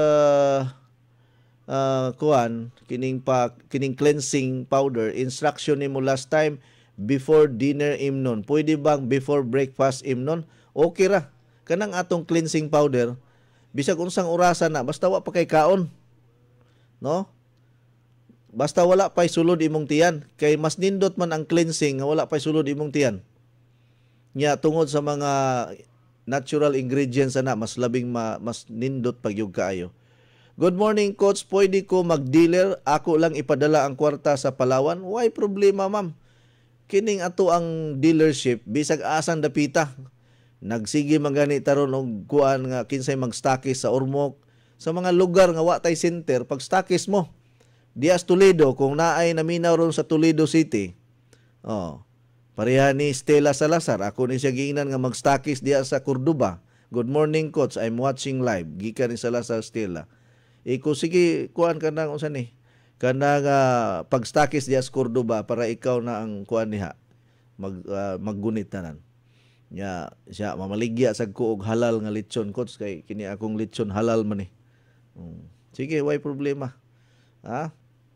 kining cleansing powder. Instruction nimo last time, before dinner imnon. Pwede bang before breakfast imnon? Okay ra. Kanang atong cleansing powder, bisag unsang orasan na, basta wa pa kay kaon. No? Basta wala pa'y sulod imong tiyan. Kay mas nindot man ang cleansing nga wala pa'y sulod imong tiyan. Nya tungod sa mga natural ingredients na mas labing mas nindot pag yung kaayo. Good morning, Coach. Pwede ko mag-dealer? Ako lang ipadala ang kwarta sa Palawan? Why problema, ma'am? Kining ato ang dealership, bisag asang dapita. Nagsige magani taron og kuan nga kinsay mag-stackis sa Ormoc. Sa mga lugar nga wa tay center, pag stackis mo, Dias Toledo, kung naay naminaw ron sa Toledo City, pareha ni Stella Salazar, ako ni siya giingnan nga mag-stackis diya sa Cordoba. Good morning, Coach, I'm watching live. Gikan ni Salazar Stella. Iko sige, kuan ka na, unsa ni? Kana nga pag-stackis diya sa Cordoba para ikaw na ang kuan niha, maggunit tanan. Nya, siya mamaligya sa kuog halal nga lechon, Coach, kay kini akong lechon halal man eh. Sige, why problema? Ha?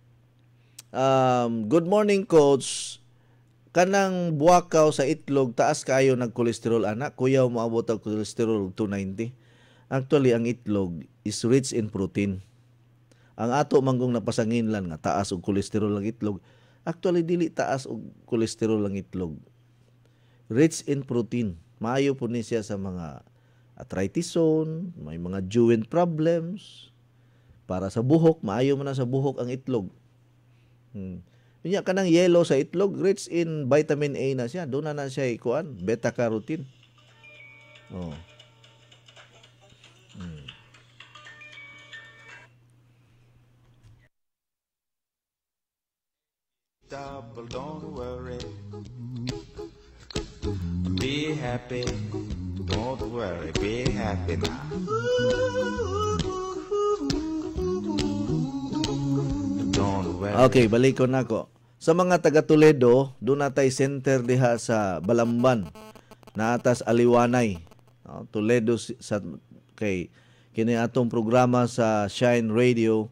Good morning, Coach. Kanang buwakaw sa itlog, taas kayo nag-kolesterol, anak. Kuyaw maabot ang kolesterol 290. Actually, ang itlog is rich in protein. Ang ato manggong napasangin lang nga taas og kolesterol ang itlog. Actually, dili taas og kolesterol ang itlog. Rich in protein. Maayo po ni siya sa mga arthritis zone, may mga joint problems. Para sa buhok, maayo man na sa buhok ang itlog. Kanya kanang yellow sa itlog, rich in vitamin A na siya. Doon na siya ikuan, beta-carotene. Double, don't worry. Be happy. Don't worry. Be happy now. Okay, balik ko na ko. Sa mga taga Toledo, doon natay center diha sa Balamban. Naatas Aliwanay. Toledo sa kay kini atong programa sa Shine Radio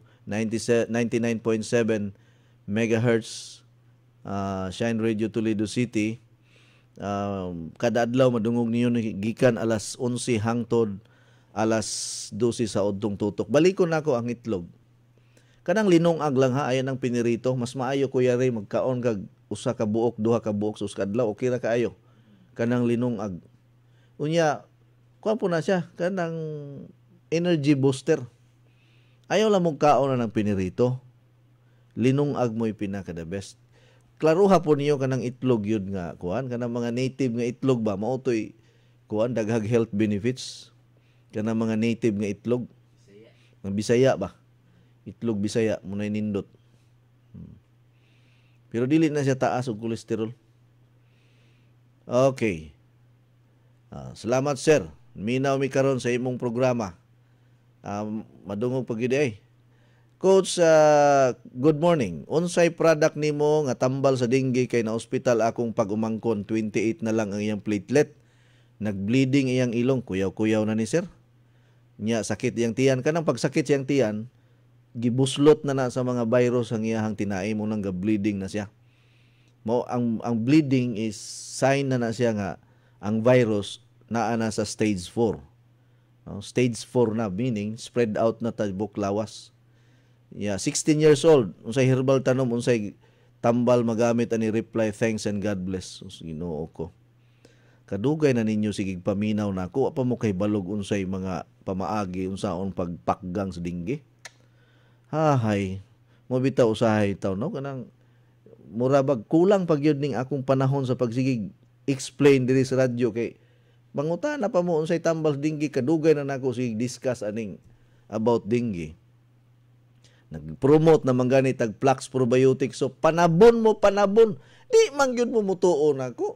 99.7 megahertz. Shine Radio Toledo City. Kada adlaw madungog niyo gikan alas 11 hangtod alas 12 sa udtong tutok. Balikon nako ang itlog. Kanang linong-ag lang ha, ayan ang pinirito. Mas maayo Kuya Ray magkaon kag usa ka buok, duha ka buok sa uskadlaw, okay ra kaayo. Kanang linong-ag. Unya, kuha po na siya, kanang energy booster. Ayaw lang mong kaon na ng pinirito. Linong-ag mo'y pinaka the best. Klaruha po niyo kanang itlog yun nga, kuhan. Kanang mga native nga itlog ba, mautoy, kuhan, daghag health benefits. Kanang mga native nga itlog. Ng Bisaya ba? Itlog Bisaya, munay nindot. Pero dili na siya taas og kolesterol. Okay. Salamat, sir. Minaw mi karon sa imong programa. Madungog pag ay. Coach, good morning. Unsay product nimo nga tambal sa dengue kay na ospital akong pag-umangkon 28 na lang ang iyang platelet. Nag-bleeding iyang ilong, kuyaw-kuyaw na ni sir. Nya sakit iyang tiyan, kanang pagsakit siyang tiyan, gibuslot na sa mga virus ang iyahang tinaim mo nang ga-bleeding na siya. Ang bleeding is sign na siya nga ang virus naa na sa stage 4. Stage 4 na, meaning spread out na tabok lawas. 16 years old, unsay herbal tanom, unsay tambal magamit ani reply thanks and God bless. So, Ginoo ko. Kadugay na ninyo sigig paminaw na ako pa mo kay balog unsay mga pamaagi unsaon pagpakgang sa dinggi. Hahay, mo bitaw usahay taw no kanang murabag kulang pagyud ning akong panahon sa pagsigig explain diri sa radyo kay mangutana pa mo unsay tambal dinggi kadugay na nako sigig discuss aning about dinggi. Nag-promote na manggani tag Flux Probiotics so panabon di man gyud mo mutuo nako.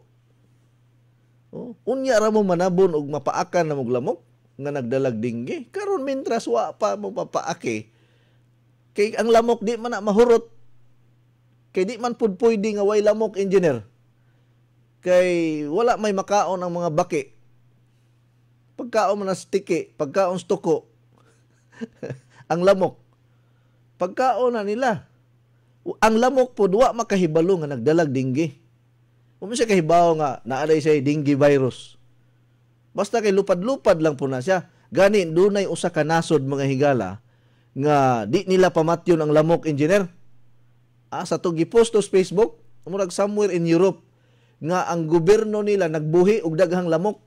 Unya ra mo manabon og mapaakan na mog lamok nga nagdalag dinggi karon mintras wa pa mo papaaki kay ang lamok di man na mahurot kay di man pud pwede nga way lamok engineer kay wala may makaon ang mga baki pagkaon man na sticky pagkaon stuko ang lamok pagkaon na nila ang lamok pud wa makahibalo nga nagdalag dinggi. Kung siya kahibaw nga, naaday siya dengue virus. Basta kay lupad-lupad lang po na siya. Gani, dunay usa ka nasod mga higala nga di nila pamatyon ang lamok engineer. Sa to gipost to Facebook, murag somewhere in Europe, nga ang gobyerno nila nagbuhi og daghang lamok.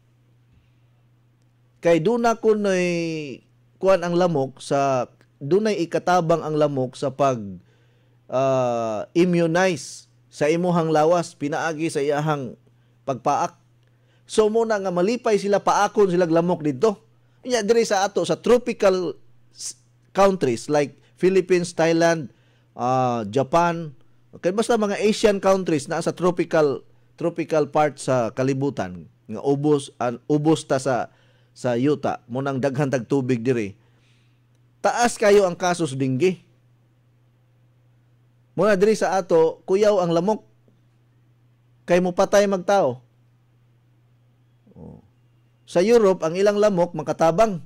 Kay duna kunoy kuan ang lamok sa dunay ikatabang ang lamok sa pag immunize sa imuhang lawas, pinaagi sa iyahang pagpaak. So muna nga malipay sila, paakon sila lamok dito. Iya diri sa ato, sa tropical countries like Philippines, Thailand, Japan, okay, basta mga Asian countries na sa tropical part sa kalibutan, nga ubos ta sa yuta, munang daghan tag tubig diri. Taas kayo ang kasos dinggi. Muna diri sa ato, kuyaw ang lamok. Kay mo patay magtao. Sa Europe, ang ilang lamok makatabang.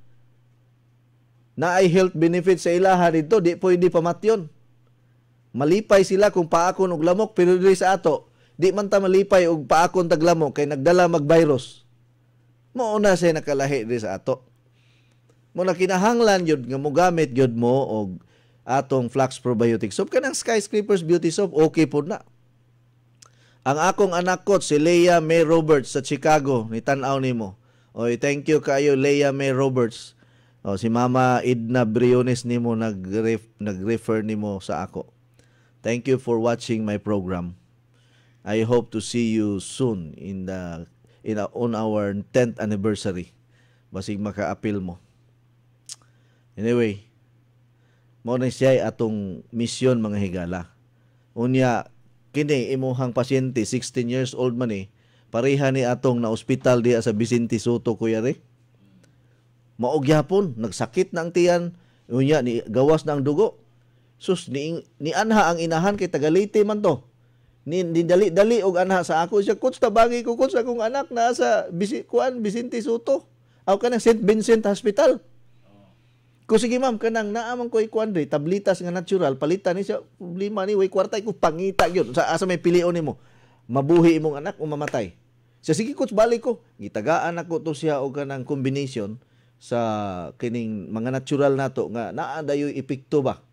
Na ay health benefit sa ilaha dito, di pwede pamatyon. Malipay sila kung paakon og lamok, pero diri sa ato, di man ta malipay og paakon tag lamok kay nagdala mag-virus. Mauna siya nakalahi diri sa ato. Muna kinahanglan yun nga mo gamit yun mo og atong Flux Probiotic Soap. Kanang Skyscrapers Beauty Soap, okay po na. Ang akong anak ko, si Leia May Roberts sa Chicago, ni tanaw nimo. Oy, thank you kayo, Leia May Roberts. Si Mama Edna Briones nimo nag-refer nimo sa ako. Thank you for watching my program. I hope to see you soon on our 10th anniversary. Basig maka-appeal mo. Anyway, mao na siya atong misyon mga higala. Unya, kini imuhang pasyente, 16 years old man pareha ni atong na ospital diya sa Vicente Soto, kuya re. Maugyapon, nagsakit na ang tiyan, unya, ni gawas na ang dugo. Sus, ni anha ang inahan kay tagalite man to. Ni dali-dali og anha sa ako. Siya, coach, tabagi ko, coach, akong anak na sa Vicente Soto. Aw ka ng St. Vincent Hospital. Kung sige ma'am, kanang naamang ko ikuandre, tablitas nga natural, palitan ni siya, problema ni, way kwartay ko, pangita yun. Asa may pilion ni mo, mabuhi imong anak o mamatay. Siya, sige coach, balik ko. Gitagaan ako to siya o kanang combination sa kining mga natural nato nga naadayoy epekto ba.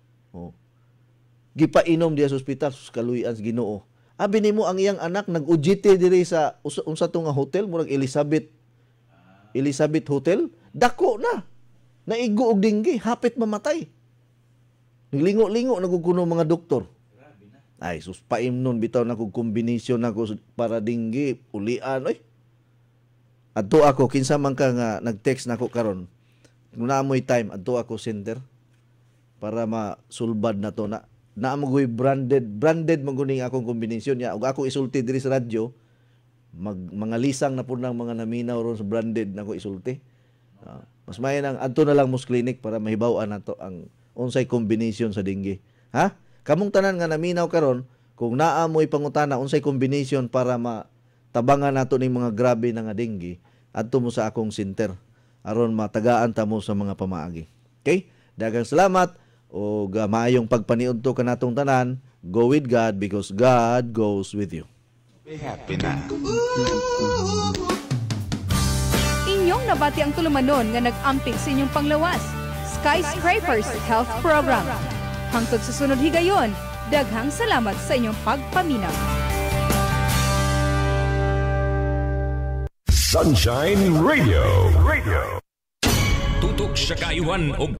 Gipainom diya sa ospital, sus kaluyan sa Ginoo. Abi nimo ang iyang anak nag-UGT diri sa unsa to nga hotel, murag Elizabeth Hotel, dako na. Naigo og dinggi, hapit mamatay. Naglingo-lingo nagkukuno mga doktor. Ay, sus paimnon bitaw na kog kombinasyon nako para dinggi, ulian oy. Adto ako kinsa man ka nga nag-text nako karon. Kung naamoy time adto ako center para masulbad na to na naamoy branded maguning akong kombinasyon ya ug ako isulti diri sa radyo. Mga lisang na pud nang mga naminaw ron sa branded nako isulti. Mas mayan ang adto na lang mos clinic para mahibaw-an nato ang unsay combination sa dinggi. Ha? Kamong tanan nga naminaw karon kung naa mo'y pangutana unsay combination para matabangan nato ning mga grabe na nga dinggi, adto mo sa akong center aron matagaan ta mo sa mga pamaagi. Okay? Daghang salamat o maayong pagpaniudto kanatong tanan. Go with God because God goes with you. Be happy now. Inyong nabati ang tulumanon nga nag-amping sa inyong panglawas. Skyscrapers Health Program. Hangtod sa sunod higayon, Daghang salamat sa inyong pagpaminaw. Sunshine Radio. Tutok sa kaayuhan o